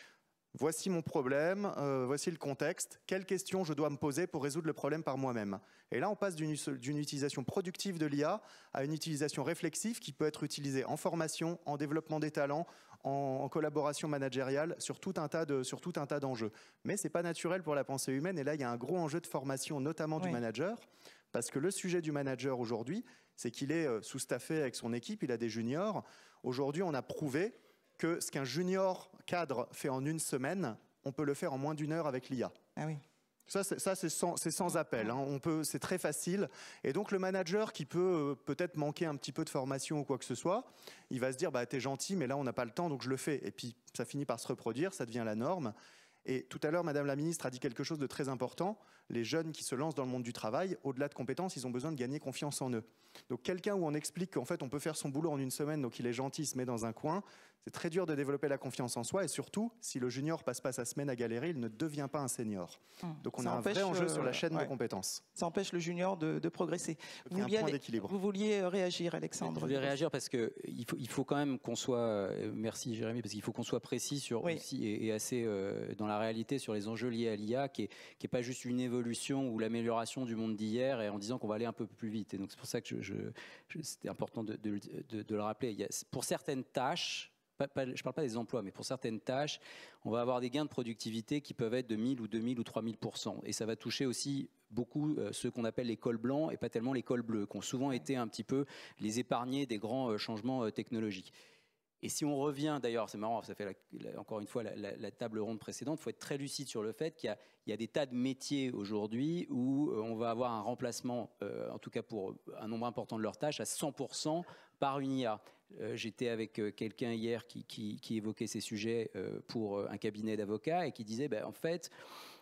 Speaker 6: Voici mon problème, voici le contexte, quelles questions je dois me poser pour résoudre le problème par moi-même. Et là, on passe d'une utilisation productive de l'IA à une utilisation réflexive qui peut être utilisée en formation, en développement des talents, en collaboration managériale, sur tout un tas d'enjeux. Mais ce n'est pas naturel pour la pensée humaine, et là, il y a un gros enjeu de formation, notamment du manager, parce que le sujet du manager aujourd'hui, c'est qu'il est sous-staffé avec son équipe, il a des juniors. Aujourd'hui, on a prouvé que ce qu'un junior cadre fait en une semaine, on peut le faire en moins d'une heure avec l'IA.
Speaker 1: Ah oui.
Speaker 6: Ça, c'est sans appel. Hein. C'est très facile. Et donc, le manager qui peut peut-être manquer un petit peu de formation ou quoi que ce soit, il va se dire, bah, t'es gentil, mais là, on n'a pas le temps, donc je le fais. Et puis, ça finit par se reproduire, ça devient la norme. Et tout à l'heure, Madame la Ministre a dit quelque chose de très important. Les jeunes qui se lancent dans le monde du travail, au-delà de compétences, ils ont besoin de gagner confiance en eux. Donc quelqu'un où on explique qu'en fait on peut faire son boulot en une semaine, donc il est gentil, il se met dans un coin, c'est très dur de développer la confiance en soi. Et surtout, si le junior passe pas sa semaine à galérer, il ne devient pas un senior. Donc on a un vrai enjeu sur la chaîne de compétences.
Speaker 1: Ça empêche le junior de progresser.
Speaker 6: Il y a un point d'équilibre.
Speaker 1: Vous vouliez réagir, Alexandre?
Speaker 4: Je voulais réagir parce qu'il faut quand même qu'on soit, merci Jérémy, parce qu'il faut qu'on soit précis sur aussi et assez dans la réalité sur les enjeux liés à l'IA, qui est pas juste une évolution ou l'amélioration du monde d'hier, et en disant qu'on va aller un peu plus vite. Et donc c'est pour ça que c'était important de le rappeler. Pour certaines tâches, je ne parle pas des emplois, mais pour certaines tâches, on va avoir des gains de productivité qui peuvent être de 1000 ou 2000 ou 3000%. Et ça va toucher aussi beaucoup ceux qu'on appelle les cols blancs et pas tellement les cols bleus, qui ont souvent été un petit peu les épargnés des grands changements technologiques. Et si on revient, d'ailleurs, c'est marrant, ça fait encore une fois la table ronde précédente, il faut être très lucide sur le fait qu'il y a des tas de métiers aujourd'hui où on va avoir un remplacement, en tout cas pour un nombre important de leurs tâches, à 100% par une IA. J'étais avec quelqu'un hier qui évoquait ces sujets pour un cabinet d'avocats et qui disait, en fait,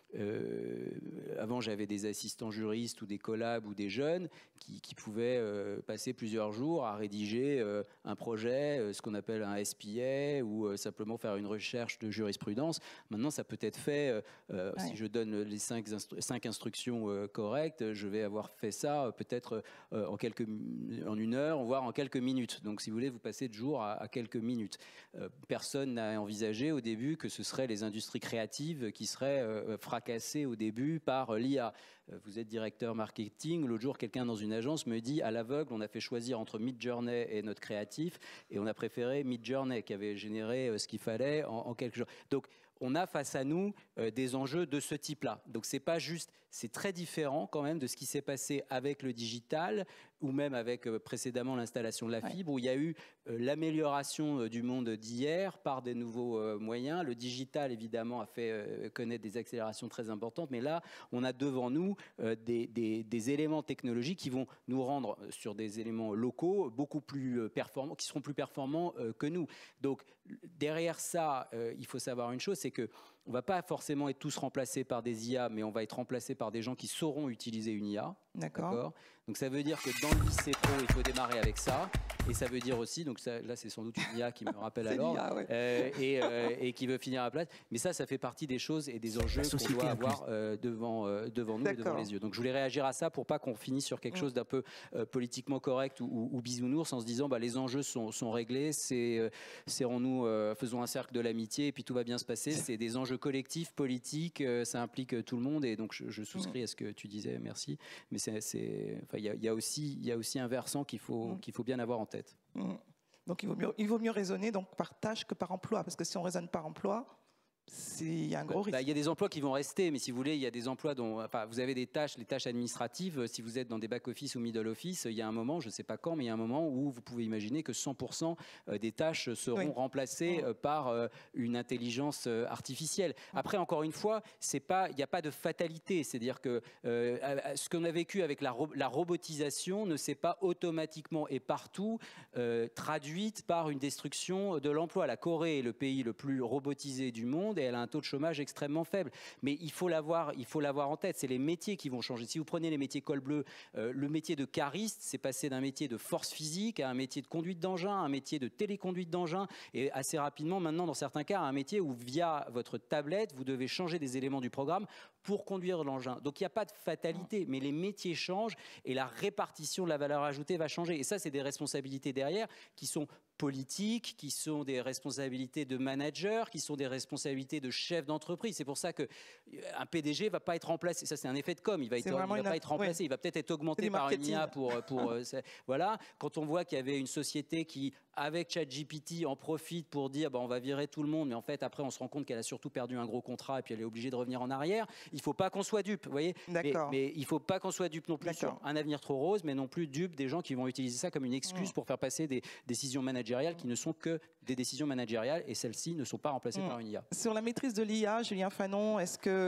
Speaker 4: avant, j'avais des assistants juristes ou des collabs ou des jeunes qui pouvaient passer plusieurs jours à rédiger un projet, ce qu'on appelle un SPA, ou simplement faire une recherche de jurisprudence. Maintenant, ça peut être fait, si je donne les 5 instructions correctes, je vais avoir fait ça peut-être en 1 heure, voire en quelques minutes. Donc, si vous voulez, vous passez de jours à quelques minutes. Personne n'a envisagé au début que ce seraient les industries créatives qui seraient fracassées au début par l'IA. Vous êtes directeur marketing. L'autre jour, quelqu'un dans une agence me dit, à l'aveugle, on a fait choisir entre Midjourney et notre créatif, et on a préféré Midjourney, qui avait généré ce qu'il fallait en quelques jours. Donc, on a face à nous des enjeux de ce type-là. Donc, c'est pas juste, c'est très différent quand même de ce qui s'est passé avec le digital, ou même avec précédemment l'installation de la fibre, où il y a eu l'amélioration du monde d'hier par des nouveaux moyens. Le digital, évidemment, a fait connaître des accélérations très importantes, mais là, on a devant nous des éléments technologiques qui vont nous rendre, sur des éléments locaux, beaucoup plus performants, qui seront plus performants que nous. Donc, derrière ça, il faut savoir une chose, c'est que on ne va pas forcément être tous remplacés par des IA, mais on va être remplacés par des gens qui sauront utiliser une IA.
Speaker 1: D'accord.
Speaker 4: Donc ça veut dire que dans le lycée pro, il faut démarrer avec ça. Et ça veut dire aussi, donc ça, là c'est sans doute une IA qui me rappelle alors, et qui veut finir à la place. Mais ça fait partie des choses et des enjeux qu'on doit avoir devant nous et devant les yeux. Donc je voulais réagir à ça pour pas qu'on finisse sur quelque chose d'un peu politiquement correct ou bisounours, en se disant les enjeux sont réglés, serrons-nous, faisons un cercle de l'amitié et puis tout va bien se passer. C'est des enjeux collectifs, politiques, ça implique tout le monde, et donc je souscris à ce que tu disais, merci. Mais il y a aussi un versant qu'il faut bien avoir en tête.
Speaker 1: Donc il vaut mieux raisonner donc par tâche que par emploi, parce que si on raisonne par emploi, il y a un gros risque.
Speaker 4: Il y a des emplois qui vont rester, mais si vous voulez, il y a des emplois dont vous avez les tâches administratives. Si vous êtes dans des back-office ou middle-office, il y a un moment, je ne sais pas quand, mais il y a un moment où vous pouvez imaginer que 100% des tâches seront remplacées par une intelligence artificielle. Après, encore une fois, il n'y a pas de fatalité. C'est-à-dire que ce qu'on a vécu avec la robotisation ne s'est pas automatiquement et partout traduite par une destruction de l'emploi. La Corée est le pays le plus robotisé du monde, et elle a un taux de chômage extrêmement faible. Mais il faut l'avoir en tête. C'est les métiers qui vont changer. Si vous prenez les métiers col bleu, le métier de cariste, c'est passé d'un métier de force physique à un métier de conduite d'engin, à un métier de téléconduite d'engin, et assez rapidement, maintenant, dans certains cas, à un métier où, via votre tablette, vous devez changer des éléments du programme pour conduire l'engin. Donc, il n'y a pas de fatalité, mais les métiers changent et la répartition de la valeur ajoutée va changer. Et ça, c'est des responsabilités derrière qui sont politiques, qui sont des responsabilités de managers, qui sont des responsabilités de chefs d'entreprise. C'est pour ça qu'un PDG ne va pas être remplacé. Ça, c'est un effet de com. Il va pas être remplacé. Il va peut-être être augmenté par une IA voilà. Quand on voit qu'il y avait une société qui, avec ChatGPT, en profite pour dire on va virer tout le monde, mais en fait, après, on se rend compte qu'elle a surtout perdu un gros contrat et puis elle est obligée de revenir en arrière. Il ne faut pas qu'on soit dupe, vous voyez. Mais il ne faut pas qu'on soit dupe non plus sur un avenir trop rose, mais non plus dupe des gens qui vont utiliser ça comme une excuse pour faire passer des décisions managériales qui ne sont que des décisions managériales, et celles-ci ne sont pas remplacées par une IA.
Speaker 1: Sur la maîtrise de l'IA, Julien Fanon, est-ce que...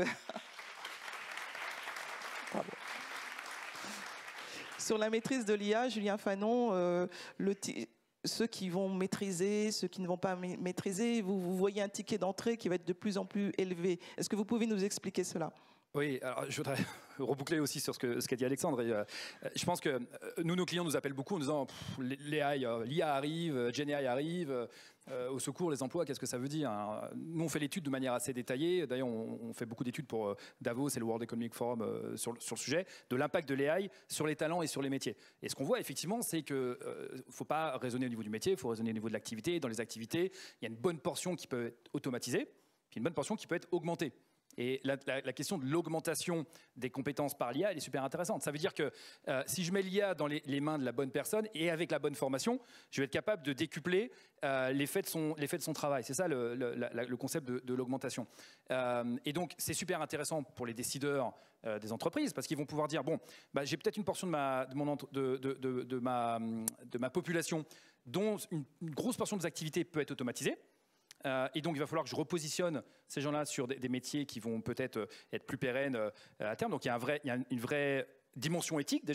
Speaker 1: Sur la maîtrise de l'IA, Julien Fanon, ceux qui vont maîtriser, ceux qui ne vont pas maîtriser, vous voyez un ticket d'entrée qui va être de plus en plus élevé. Est-ce que vous pouvez nous expliquer cela ?
Speaker 7: Oui, alors je voudrais reboucler aussi sur ce qu'a dit Alexandre. Et, je pense que nos clients nous appellent beaucoup en disant l'IA arrive, GenAI arrive, au secours les emplois, qu'est-ce que ça veut dire ? Nous, on fait l'étude de manière assez détaillée. D'ailleurs, on fait beaucoup d'études pour Davos et le World Economic Forum sur le sujet, de l'impact de l'AI sur les talents et sur les métiers. Et ce qu'on voit effectivement, c'est qu'il ne faut pas raisonner au niveau du métier, il faut raisonner au niveau de l'activité. Dans les activités, il y a une bonne portion qui peut être automatisée, puis une bonne portion qui peut être augmentée. Et la question de l'augmentation des compétences par l'IA, elle est super intéressante. Ça veut dire que si je mets l'IA dans les mains de la bonne personne et avec la bonne formation, je vais être capable de décupler l'effet de son travail. C'est ça le concept de l'augmentation. Et donc, c'est super intéressant pour les décideurs des entreprises, parce qu'ils vont pouvoir dire, j'ai peut-être une portion de ma population dont une grosse portion des activités peut être automatisée. Et donc, il va falloir que je repositionne ces gens-là sur des métiers qui vont peut-être être plus pérennes à terme. Donc, il y a une vraie dimension éthique déjà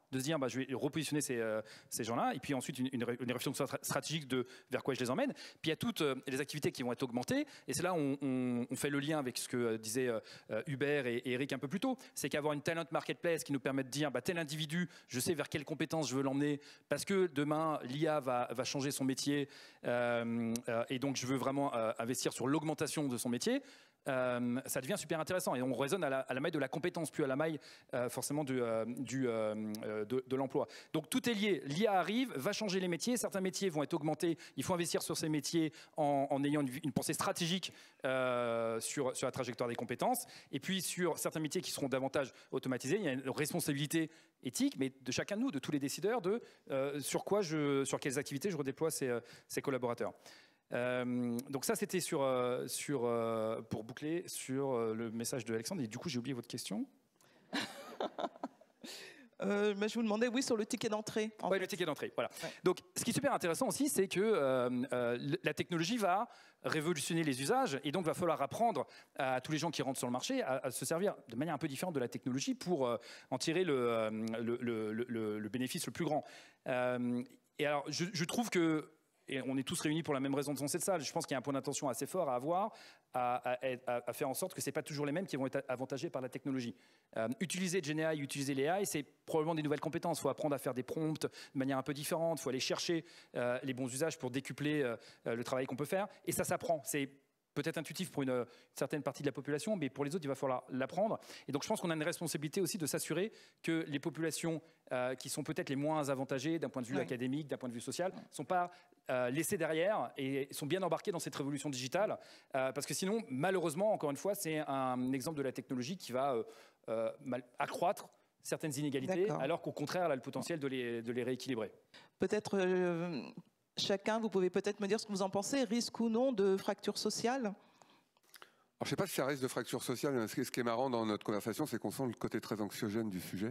Speaker 7: de se dire je vais repositionner ces gens-là, et puis ensuite une réflexion stratégique de vers quoi je les emmène. Puis il y a toutes les activités qui vont être augmentées, et c'est là où on fait le lien avec ce que disaient Hubert et Eric un peu plus tôt, c'est qu'avoir une talent marketplace qui nous permet de dire tel individu, je sais vers quelles compétences je veux l'emmener, parce que demain l'IA va changer son métier, et donc je veux vraiment investir sur l'augmentation de son métier. Ça devient super intéressant et on raisonne à la maille de la compétence, plus à la maille forcément de l'emploi. Donc tout est lié. L'IA arrive, va changer les métiers. Certains métiers vont être augmentés. Il faut investir sur ces métiers en ayant une pensée stratégique sur la trajectoire des compétences. Et puis sur certains métiers qui seront davantage automatisés, il y a une responsabilité éthique, mais de chacun de nous, de tous les décideurs, sur quelles activités je redéploie ces collaborateurs. Donc ça c'était pour boucler sur le message de Alexandre, et du coup j'ai oublié votre question.
Speaker 1: Je vous demandais oui sur le ticket d'entrée.
Speaker 7: Oui, le ticket d'entrée, voilà.
Speaker 1: Ouais.
Speaker 7: Donc ce qui est super intéressant aussi, c'est que la technologie va révolutionner les usages, et donc va falloir apprendre à tous les gens qui rentrent sur le marché à se servir de manière un peu différente de la technologie pour en tirer le bénéfice le plus grand. Et alors je trouve que, et on est tous réunis pour la même raison dans cette salle, je pense qu'il y a un point d'attention assez fort à avoir, à faire en sorte que ce n'est pas toujours les mêmes qui vont être avantagés par la technologie. Utiliser GenAI, utiliser l'AI, c'est probablement des nouvelles compétences. Il faut apprendre à faire des prompts de manière un peu différente, il faut aller chercher les bons usages pour décupler le travail qu'on peut faire, et ça s'apprend. C'est peut-être intuitif pour une certaine partie de la population, mais pour les autres, il va falloir l'apprendre. Et donc, je pense qu'on a une responsabilité aussi de s'assurer que les populations qui sont peut-être les moins avantagées d'un point de vue académique, d'un point de vue social, ne sont pas laissées derrière et sont bien embarquées dans cette révolution digitale. Parce que sinon, malheureusement, encore une fois, c'est un exemple de la technologie qui va accroître certaines inégalités, alors qu'au contraire, elle a le potentiel de les rééquilibrer.
Speaker 1: Peut-être... chacun, vous pouvez peut-être me dire ce que vous en pensez, risque ou non de fracture sociale?
Speaker 3: Alors, je ne sais pas si ça risque de fracture sociale. Ce qui est marrant dans notre conversation, c'est qu'on sent le côté très anxiogène du sujet.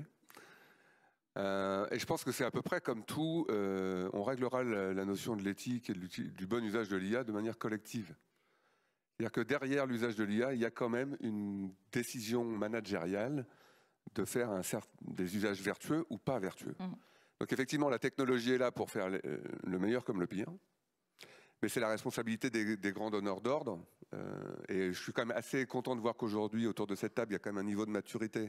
Speaker 3: Et je pense que c'est à peu près comme tout, on réglera la notion de l'éthique et du bon usage de l'IA de manière collective. C'est-à-dire que derrière l'usage de l'IA, il y a quand même une décision managériale de faire des usages vertueux ou pas vertueux. Donc effectivement, la technologie est là pour faire le meilleur comme le pire, mais c'est la responsabilité des grands donneurs d'ordre. Et je suis quand même assez content de voir qu'aujourd'hui, autour de cette table, il y a quand même un niveau de maturité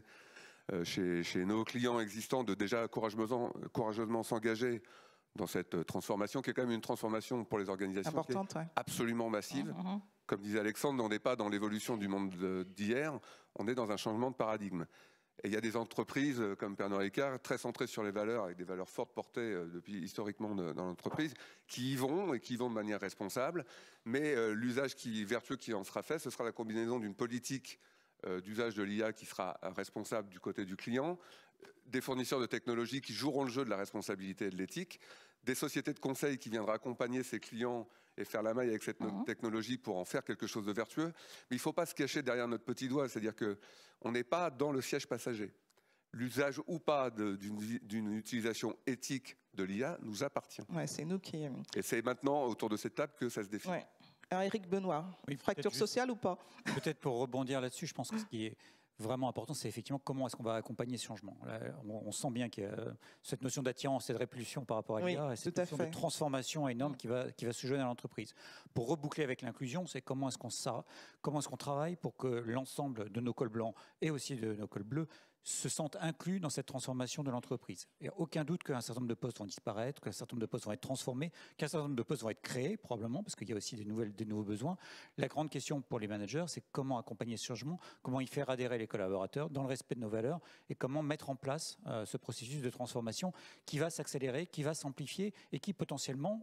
Speaker 3: chez nos clients existants de déjà courageusement s'engager dans cette transformation, qui est quand même une transformation pour les organisations
Speaker 1: importante, qui est
Speaker 3: absolument massive. Comme disait Alexandre, on n'est pas dans l'évolution du monde d'hier, on est dans un changement de paradigme. Et il y a des entreprises comme Pernod Ricard, très centrées sur les valeurs, avec des valeurs fortes portées depuis historiquement dans l'entreprise, qui y vont et qui y vont de manière responsable. Mais l'usage vertueux qui en sera fait, ce sera la combinaison d'une politique d'usage de l'IA qui sera responsable du côté du client, des fournisseurs de technologies qui joueront le jeu de la responsabilité et de l'éthique, des sociétés de conseil qui viendraient accompagner ces clients et faire la maille avec cette technologie pour en faire quelque chose de vertueux. Mais il ne faut pas se cacher derrière notre petit doigt, c'est-à-dire qu'on n'est pas dans le siège passager. L'usage ou pas d'une utilisation éthique de l'IA nous appartient.
Speaker 1: Ouais, c'est nous qui...
Speaker 3: Et c'est maintenant, autour de cette table, que ça se définit.
Speaker 1: Ouais. Alors, Éric Benoît, fracture sociale ou pas?
Speaker 2: Peut-être pour rebondir là-dessus, je pense que ce qui est vraiment important, c'est effectivement comment est-ce qu'on va accompagner ce changement. Là, on sent bien qu'il y a cette notion d'attirance et de répulsion par rapport à l'IA, et cette notion de transformation énorme qui va se jouer dans l'entreprise. Pour reboucler avec l'inclusion, c'est comment est-ce qu'on travaille pour que l'ensemble de nos cols blancs et aussi de nos cols bleus se sentent inclus dans cette transformation de l'entreprise. Il n'y a aucun doute qu'un certain nombre de postes vont disparaître, qu'un certain nombre de postes vont être transformés, qu'un certain nombre de postes vont être créés, probablement, parce qu'il y a aussi des nouveaux besoins. La grande question pour les managers, c'est comment accompagner ce changement, comment y faire adhérer les collaborateurs dans le respect de nos valeurs, et comment mettre en place ce processus de transformation qui va s'accélérer, qui va s'amplifier, et qui potentiellement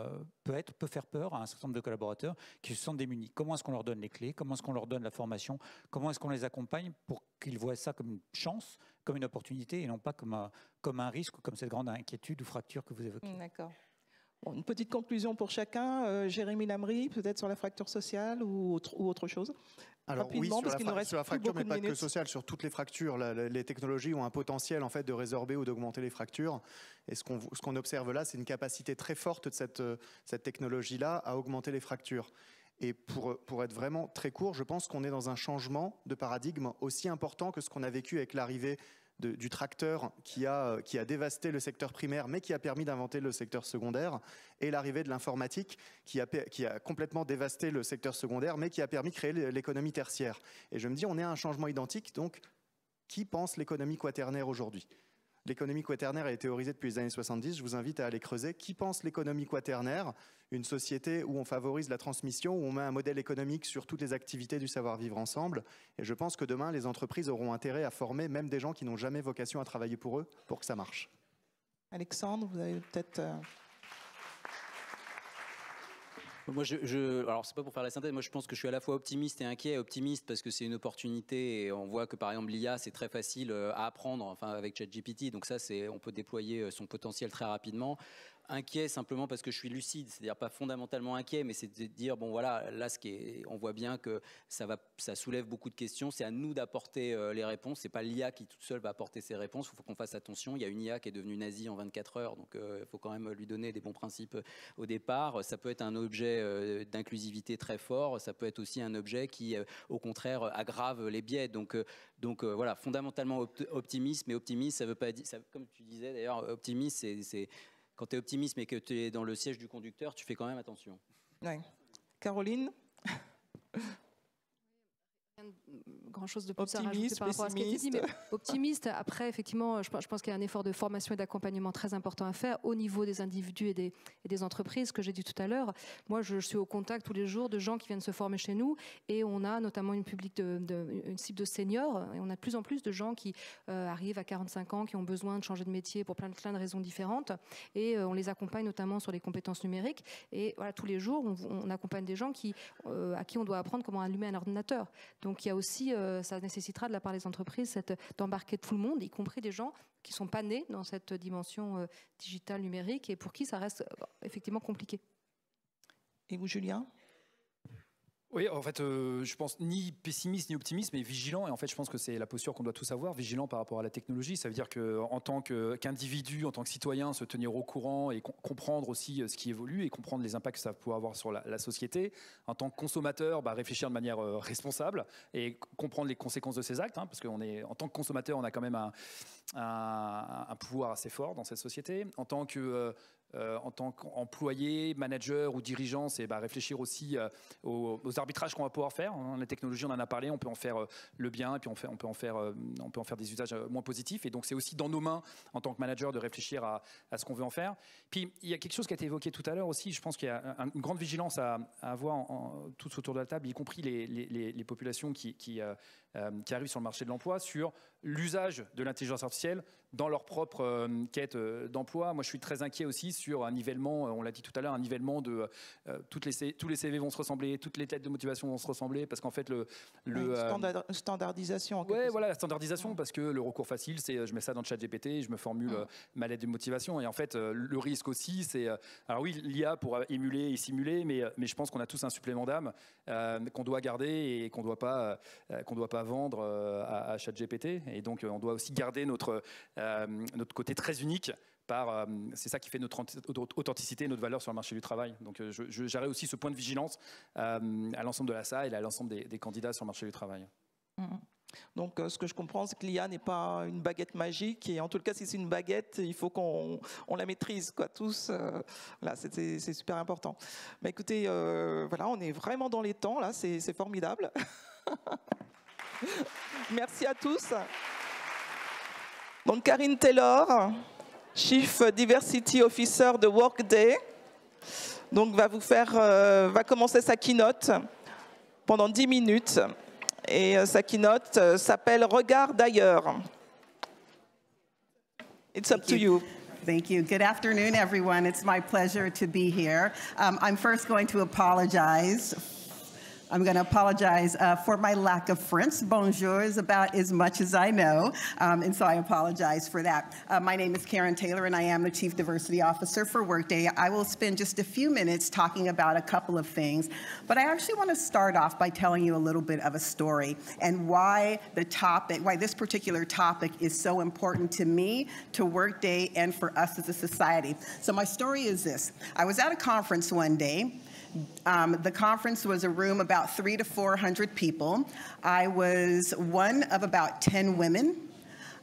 Speaker 2: peut faire peur à un certain nombre de collaborateurs qui se sentent démunis. Comment est-ce qu'on leur donne les clés? Comment est-ce qu'on leur donne la formation? Comment est-ce qu'on les accompagne pour qu'ils voient ça comme une chance, comme une opportunité, et non pas comme un risque ou comme cette grande inquiétude ou fracture que vous évoquez.
Speaker 1: D'accord. Bon, une petite conclusion pour chacun. Jérémy Lamry, peut-être sur la fracture sociale ou autre chose.
Speaker 6: Alors oui, sur la fracture, mais pas que sociale, sur toutes les fractures. Les technologies ont un potentiel en fait de résorber ou d'augmenter les fractures. Et ce qu'on observe là, c'est une capacité très forte de cette technologie-là à augmenter les fractures. Et pour être vraiment très court, je pense qu'on est dans un changement de paradigme aussi important que ce qu'on a vécu avec l'arrivée du tracteur qui a dévasté le secteur primaire, mais qui a permis d'inventer le secteur secondaire, et l'arrivée de l'informatique qui a complètement dévasté le secteur secondaire, mais qui a permis de créer l'économie tertiaire. Et je me dis, on est à un changement identique, donc qui pense l'économie quaternaire aujourd'hui ? L'économie quaternaire est théorisée depuis les années 70, je vous invite à aller creuser. Qui pense l'économie quaternaire ? Une société où on favorise la transmission, où on met un modèle économique sur toutes les activités du savoir-vivre ensemble. Et je pense que demain, les entreprises auront intérêt à former même des gens qui n'ont jamais vocation à travailler pour eux, pour que ça marche.
Speaker 1: Alexandre, vous avez peut-être...
Speaker 4: Moi, alors c'est pas pour faire la synthèse, moi je pense que je suis à la fois optimiste et inquiet. Optimiste parce que c'est une opportunité et on voit que par exemple l'IA c'est très facile à apprendre, enfin avec ChatGPT, donc ça on peut déployer son potentiel très rapidement. Inquiet simplement parce que je suis lucide, c'est-à-dire pas fondamentalement inquiet, mais c'est de dire bon voilà, là on voit bien que ça soulève beaucoup de questions. C'est à nous d'apporter les réponses. C'est pas l'IA qui toute seule va apporter ces réponses. Il faut qu'on fasse attention. Il y a une IA qui est devenue nazie en 24 heures, donc il faut quand même lui donner des bons principes au départ. Ça peut être un objet d'inclusivité très fort. Ça peut être aussi un objet qui, au contraire, aggrave les biais. Donc voilà, fondamentalement optimiste, mais optimiste, ça veut pas dire, comme tu disais d'ailleurs, optimiste, c'est quand tu es optimiste mais que tu es dans le siège du conducteur, tu fais quand même attention.
Speaker 1: Ouais. Caroline ?
Speaker 5: Grand-chose de plus
Speaker 1: Optimiste,
Speaker 5: à rajouter par rapport à ce qui a été dit, mais optimiste. Après, effectivement, je pense qu'il y a un effort de formation et d'accompagnement très important à faire au niveau des individus et des entreprises, que j'ai dit tout à l'heure. Moi, je suis au contact tous les jours de gens qui viennent se former chez nous, et on a notamment une cible de seniors, et on a de plus en plus de gens qui arrivent à 45 ans, qui ont besoin de changer de métier pour plein de raisons différentes, et on les accompagne notamment sur les compétences numériques. Et voilà, tous les jours, on accompagne des gens à qui on doit apprendre comment allumer un ordinateur. Donc il y a aussi, ça nécessitera de la part des entreprises d'embarquer tout le monde, y compris des gens qui ne sont pas nés dans cette dimension digitale numérique et pour qui ça reste effectivement compliqué.
Speaker 1: Et vous, Julien ?
Speaker 7: Oui, en fait, je pense ni pessimiste ni optimiste, mais vigilant. Et en fait, je pense que c'est la posture qu'on doit tous avoir, vigilant par rapport à la technologie. Ça veut dire qu'en tant qu'individu, en tant que citoyen, se tenir au courant et comprendre aussi ce qui évolue et comprendre les impacts que ça va pouvoir avoir sur la société. En tant que consommateur, réfléchir de manière responsable et comprendre les conséquences de ses actes. Parce qu'en tant que consommateur, on a quand même un pouvoir assez fort dans cette société. En tant qu'employé, manager ou dirigeant, c'est réfléchir aussi aux arbitrages qu'on va pouvoir faire. La technologie, on en a parlé, on peut en faire le bien et puis on peut en faire des usages moins positifs. Et donc, c'est aussi dans nos mains, en tant que manager, de réfléchir à ce qu'on veut en faire. Puis, il y a quelque chose qui a été évoqué tout à l'heure aussi. Je pense qu'il y a une grande vigilance à avoir tous autour de la table, y compris les populations qui arrivent sur le marché de l'emploi, sur l'usage de l'intelligence artificielle dans leur propre quête d'emploi. Moi, je suis très inquiet aussi sur un nivellement, on l'a dit tout à l'heure, un nivellement de tous les CV vont se ressembler, toutes les lettres de motivation vont se ressembler, parce qu'en fait,
Speaker 1: standardisation.
Speaker 7: Oui, voilà, la standardisation, parce que le recours facile, c'est je mets ça dans le chat GPT, je me formule ma lettre de motivation. Et en fait, le risque aussi, c'est... alors oui, l'IA pour émuler et simuler, mais je pense qu'on a tous un supplément d'âme qu'on doit garder et qu'on doit pas vendre à chat GPT. Et donc, on doit aussi garder notre côté très unique. C'est ça qui fait notre authenticité et notre valeur sur le marché du travail. Donc j'aurais aussi ce point de vigilance à l'ensemble de la salle et à l'ensemble des candidats sur le marché du travail.
Speaker 1: Donc ce que je comprends, c'est que l'IA n'est pas une baguette magique, et en tout cas si c'est une baguette, il faut qu'on la maîtrise, quoi, tous. Là, c'est super important. Mais écoutez, voilà, on est vraiment dans les temps, là, c'est formidable. Merci à tous. Donc Karine Taylor, Chief Diversity Officer de Workday, donc va commencer sa keynote pendant 10 minutes. Et sa keynote s'appelle « Regard d'ailleurs ». It's up to you.
Speaker 8: Thank you. Good afternoon, everyone. It's my pleasure to be here. I'm first going to apologize. I'm going to apologize for my lack of French. Bonjour is about as much as I know, and so I apologize for that. My name is Karen Taylor, and I am the Chief Diversity Officer for Workday. I will spend just a few minutes talking about a couple of things, but I actually want to start off by telling you a little bit of a story and why this particular topic is so important to me, to Workday, and for us as a society. So my story is this. I was at a conference one day. The conference was a room about 300 to 400 people. I was one of about 10 women.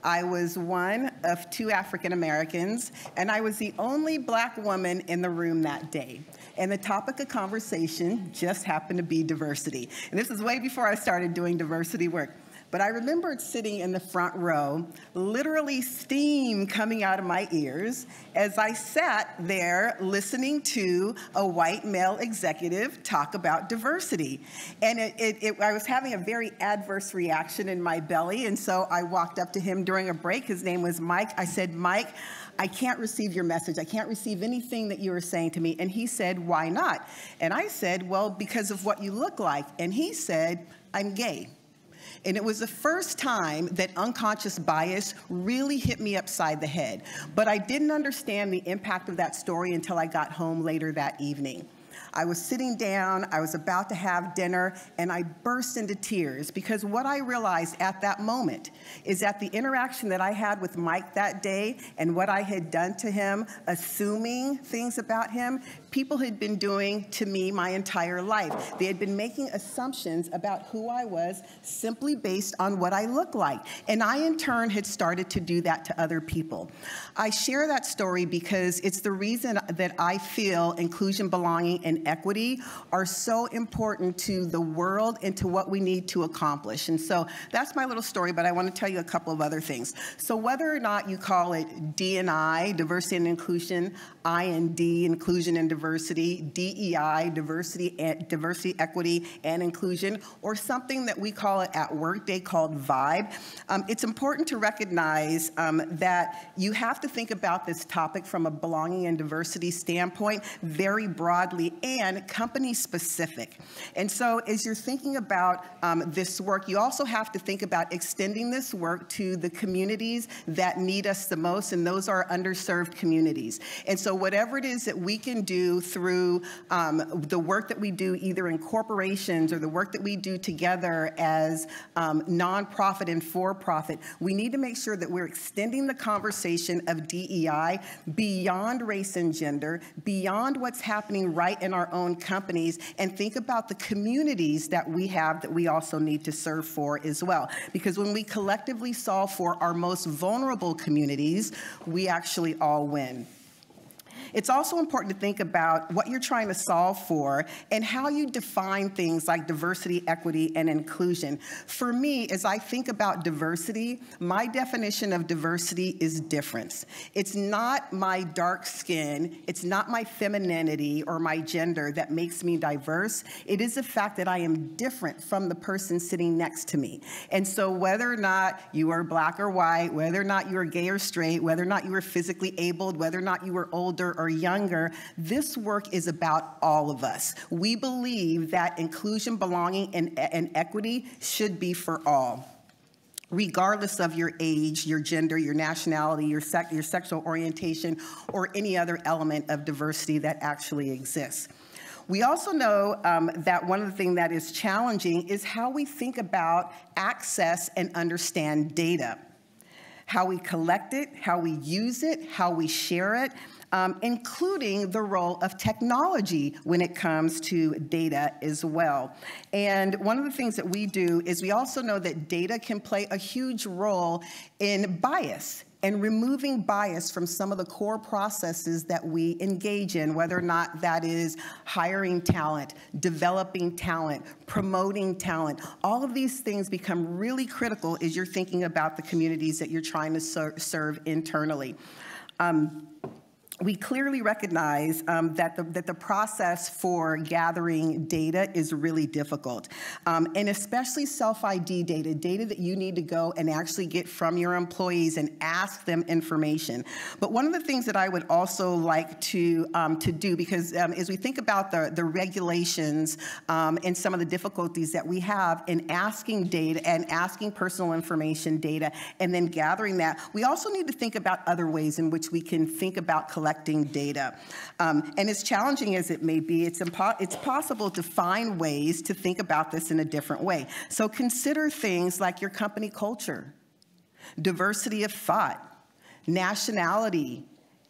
Speaker 8: I was one of 2 African Americans, and I was the only Black woman in the room that day. And the topic of conversation just happened to be diversity. And this was way before I started doing diversity work. But I remembered sitting in the front row, literally steam coming out of my ears as I sat there listening to a white male executive talk about diversity. And I was having a very adverse reaction in my belly, and so I walked up to him during a break. His name was Mike. I said, Mike, I can't receive your message. I can't receive anything that you are saying to me. And he said, why not? And I said, well, because of what you look like. And he said, I'm gay. And it was the first time that unconscious bias really hit me upside the head. But I didn't understand the impact of that story until I got home later that evening. I was sitting down, I was about to have dinner, and I burst into tears because what I realized at that moment is that the interaction that I had with Mike that day and what I had done to him, assuming things about him, people had been doing to me my entire life. They had been making assumptions about who I was simply based on what I looked like. And I, in turn, had started to do that to other people. I share that story because it's the reason that I feel inclusion, belonging, and equity are so important to the world and to what we need to accomplish. And so that's my little story, but I want to tell you a couple of other things. So whether or not you call it D&I, diversity and inclusion, I&D, inclusion and diversity, DEI, diversity, equity, and inclusion, or something that we call it at Workday called VIBE, it's important to recognize that you have to think about this topic from a belonging and diversity standpoint very broadly and company specific. And so as you're thinking about this work, you also have to think about extending this work to the communities that need us the most, and those are underserved communities. And so whatever it is that we can do through the work that we do either in corporations or the work that we do together as nonprofit and for-profit, we need to make sure that we're extending the conversation of DEI beyond race and gender, beyond what's happening right in our own companies, and think about the communities that we have that we also need to serve for as well. Because when we collectively solve for our most vulnerable communities, we actually all win. It's also important to think about what you're trying to solve for and how you define things like diversity, equity, and inclusion. For me, as I think about diversity, my definition of diversity is difference. It's not my dark skin, it's not my femininity or my gender that makes me diverse. It is the fact that I am different from the person sitting next to me. And so whether or not you are black or white, whether or not you are gay or straight, whether or not you are physically abled, whether or not you are older or younger, this work is about all of us. We believe that inclusion, belonging, and equity should be for all, regardless of your age, your gender, your nationality, your sexual orientation, or any other element of diversity that actually exists. We also know that one of the things that is challenging is how we think about access and understand data, how we collect it, how we use it, how we share it, including the role of technology when it comes to data as well. And one of the things that we do is we also know that data can play a huge role in bias and removing bias from some of the core processes that we engage in, whether or not that is hiring talent, developing talent, promoting talent. All of these things become really critical as you're thinking about the communities that you're trying to serve internally. We clearly recognize that the process for gathering data is really difficult, and especially self-ID data, data that you need to go and actually get from your employees and ask them information. But one of the things that I would also like to do, because as we think about the regulations and some of the difficulties that we have in asking data and asking personal information data and then gathering that, we also need to think about other ways in which we can think about collecting data. And as challenging as it may be, it's possible to find ways to think about this in a different way. So consider things like your company culture, diversity of thought, nationality,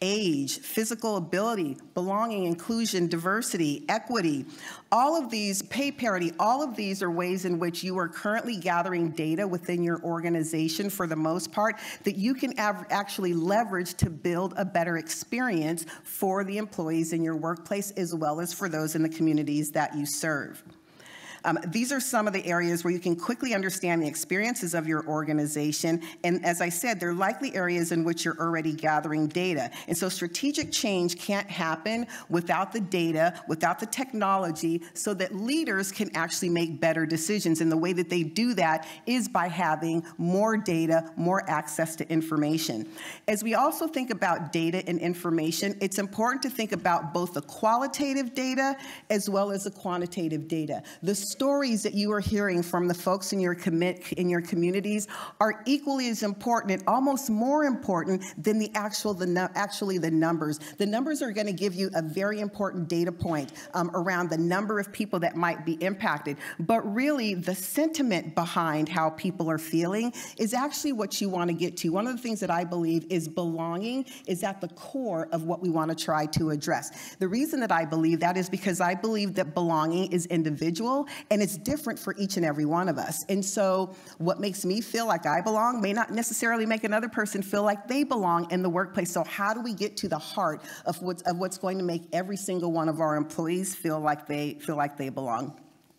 Speaker 8: age, physical ability, belonging, inclusion, diversity, equity, all of these, pay parity, all of these are ways in which you are currently gathering data within your organization for the most part that you can actually leverage to build a better experience for the employees in your workplace as well as for those in the communities that you serve. These are some of the areas where you can quickly understand the experiences of your organization. And as I said, they're likely areas in which you're already gathering data. And so strategic change can't happen without the data, without the technology, so that leaders can actually make better decisions. And the way that they do that is by having more data, more access to information. As we also think about data and information, it's important to think about both the qualitative data as well as the quantitative data. The stories that you are hearing from the folks in your communities are equally as important and almost more important than actually the numbers. The numbers are going to give you a very important data point around the number of people that might be impacted. But really, the sentiment behind how people are feeling is actually what you want to get to. One of the things that I believe is belonging is at the core of what we want to try to address. The reason that I believe that is because I believe that belonging is individual and it's different for each and every one of us. And so what makes me feel like I belong may not necessarily make another person feel like they belong in the workplace. So how do we get to the heart of what's going to make every single one of our employees feel like they belong?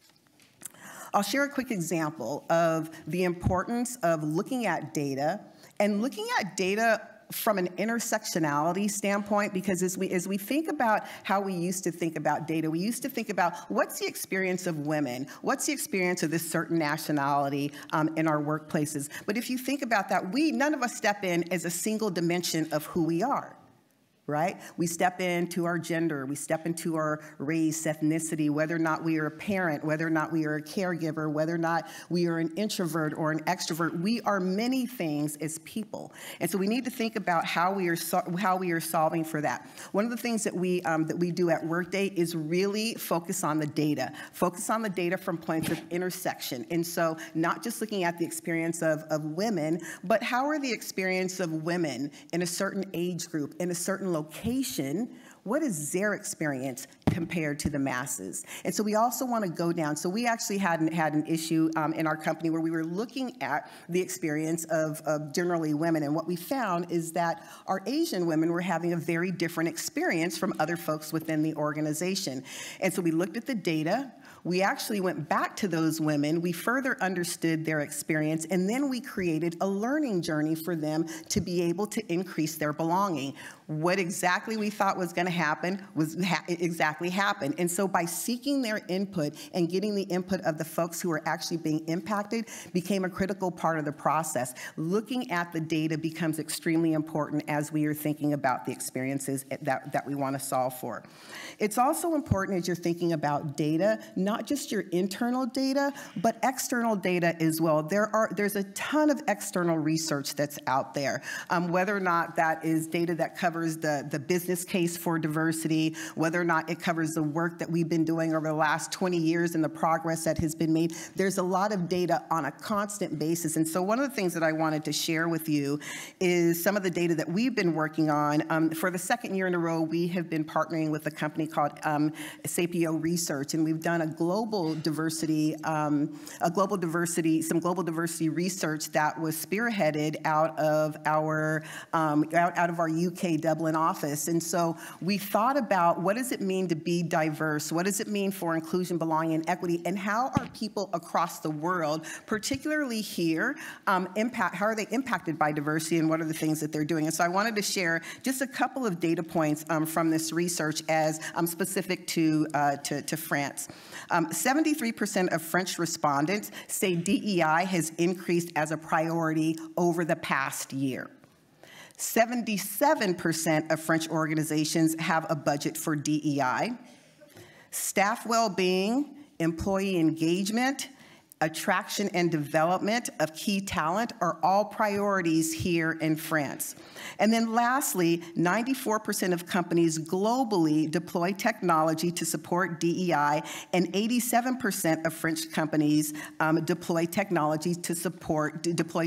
Speaker 8: I'll share a quick example of the importance of looking at data and looking at data from an intersectionality standpoint, because as we think about how we used to think about data, we used to think about what's the experience of women, what's the experience of this certain nationality in our workplaces. But if you think about that, none of us step in as a single dimension of who we are. Right? We step into our gender, we step into our race, ethnicity, whether or not we are a parent, whether or not we are a caregiver, whether or not we are an introvert or an extrovert. We are many things as people. And so we need to think about how we are solving for that. One of the things that we do at Workday is really focus on the data from points of intersection. And so not just looking at the experience of women, but how are the experience of women in a certain age group, in a certain location, what is their experience compared to the masses? And so we also want to go down. So we actually had an issue in our company where we were looking at the experience of generally women. And what we found is that our Asian women were having a very different experience from other folks within the organization. And so we looked at the data. We actually went back to those women, we further understood their experience, and then we created a learning journey for them to be able to increase their belonging. What exactly we thought was going to happen was exactly happened. And so by seeking their input and getting the input of the folks who are actually being impacted became a critical part of the process. Looking at the data becomes extremely important as we are thinking about the experiences that we want to solve for. It's also important as you're thinking about data, not just your internal data, but external data as well. There's a ton of external research that's out there, whether or not that is data that covers the business case for diversity, whether or not it covers the work that we've been doing over the last 20 years and the progress that has been made. There's a lot of data on a constant basis. And so one of the things that I wanted to share with you is some of the data that we've been working on. For the second year in a row, we have been partnering with a company called Sapio Research, and we've done some global diversity research that was spearheaded out of our UK Dublin office. And so we thought about what does it mean to be diverse? What does it mean for inclusion, belonging, and equity? And how are people across the world, particularly here, how are they impacted by diversity, and what are the things that they're doing? And so I wanted to share just a couple of data points from this research as specific to France. 73% of French respondents say DEI has increased as a priority over the past year. 77% of French organizations have a budget for DEI. Staff well-being, employee engagement, attraction and development of key talent are all priorities here in France. And then lastly, 94% of companies globally deploy technology to support DEI, and 87% of French companies deploy technology to support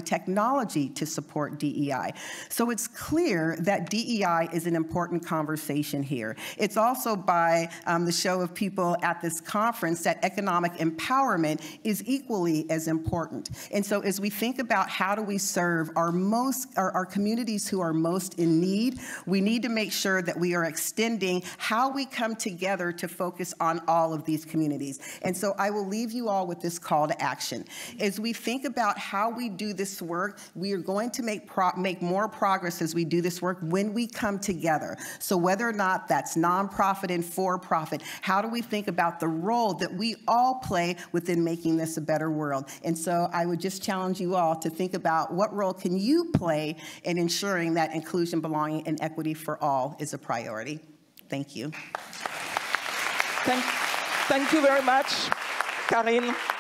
Speaker 8: DEI. So it's clear that DEI is an important conversation here. It's also by the show of people at this conference that economic empowerment is equally as important. And so as we think about how do we serve our communities who are most in need, we need to make sure that we are extending how we come together to focus on all of these communities. And so I will leave you all with this call to action. As we think about how we do this work, we are going to make more progress as we do this work when we come together. So whether or not that's nonprofit and for-profit, how do we think about the role that we all play within making this a better world? And so I would just challenge you all to think about what role can you play in ensuring that inclusion, belonging, and equity for all is a priority. Thank you.
Speaker 1: Thank you very much, Karine.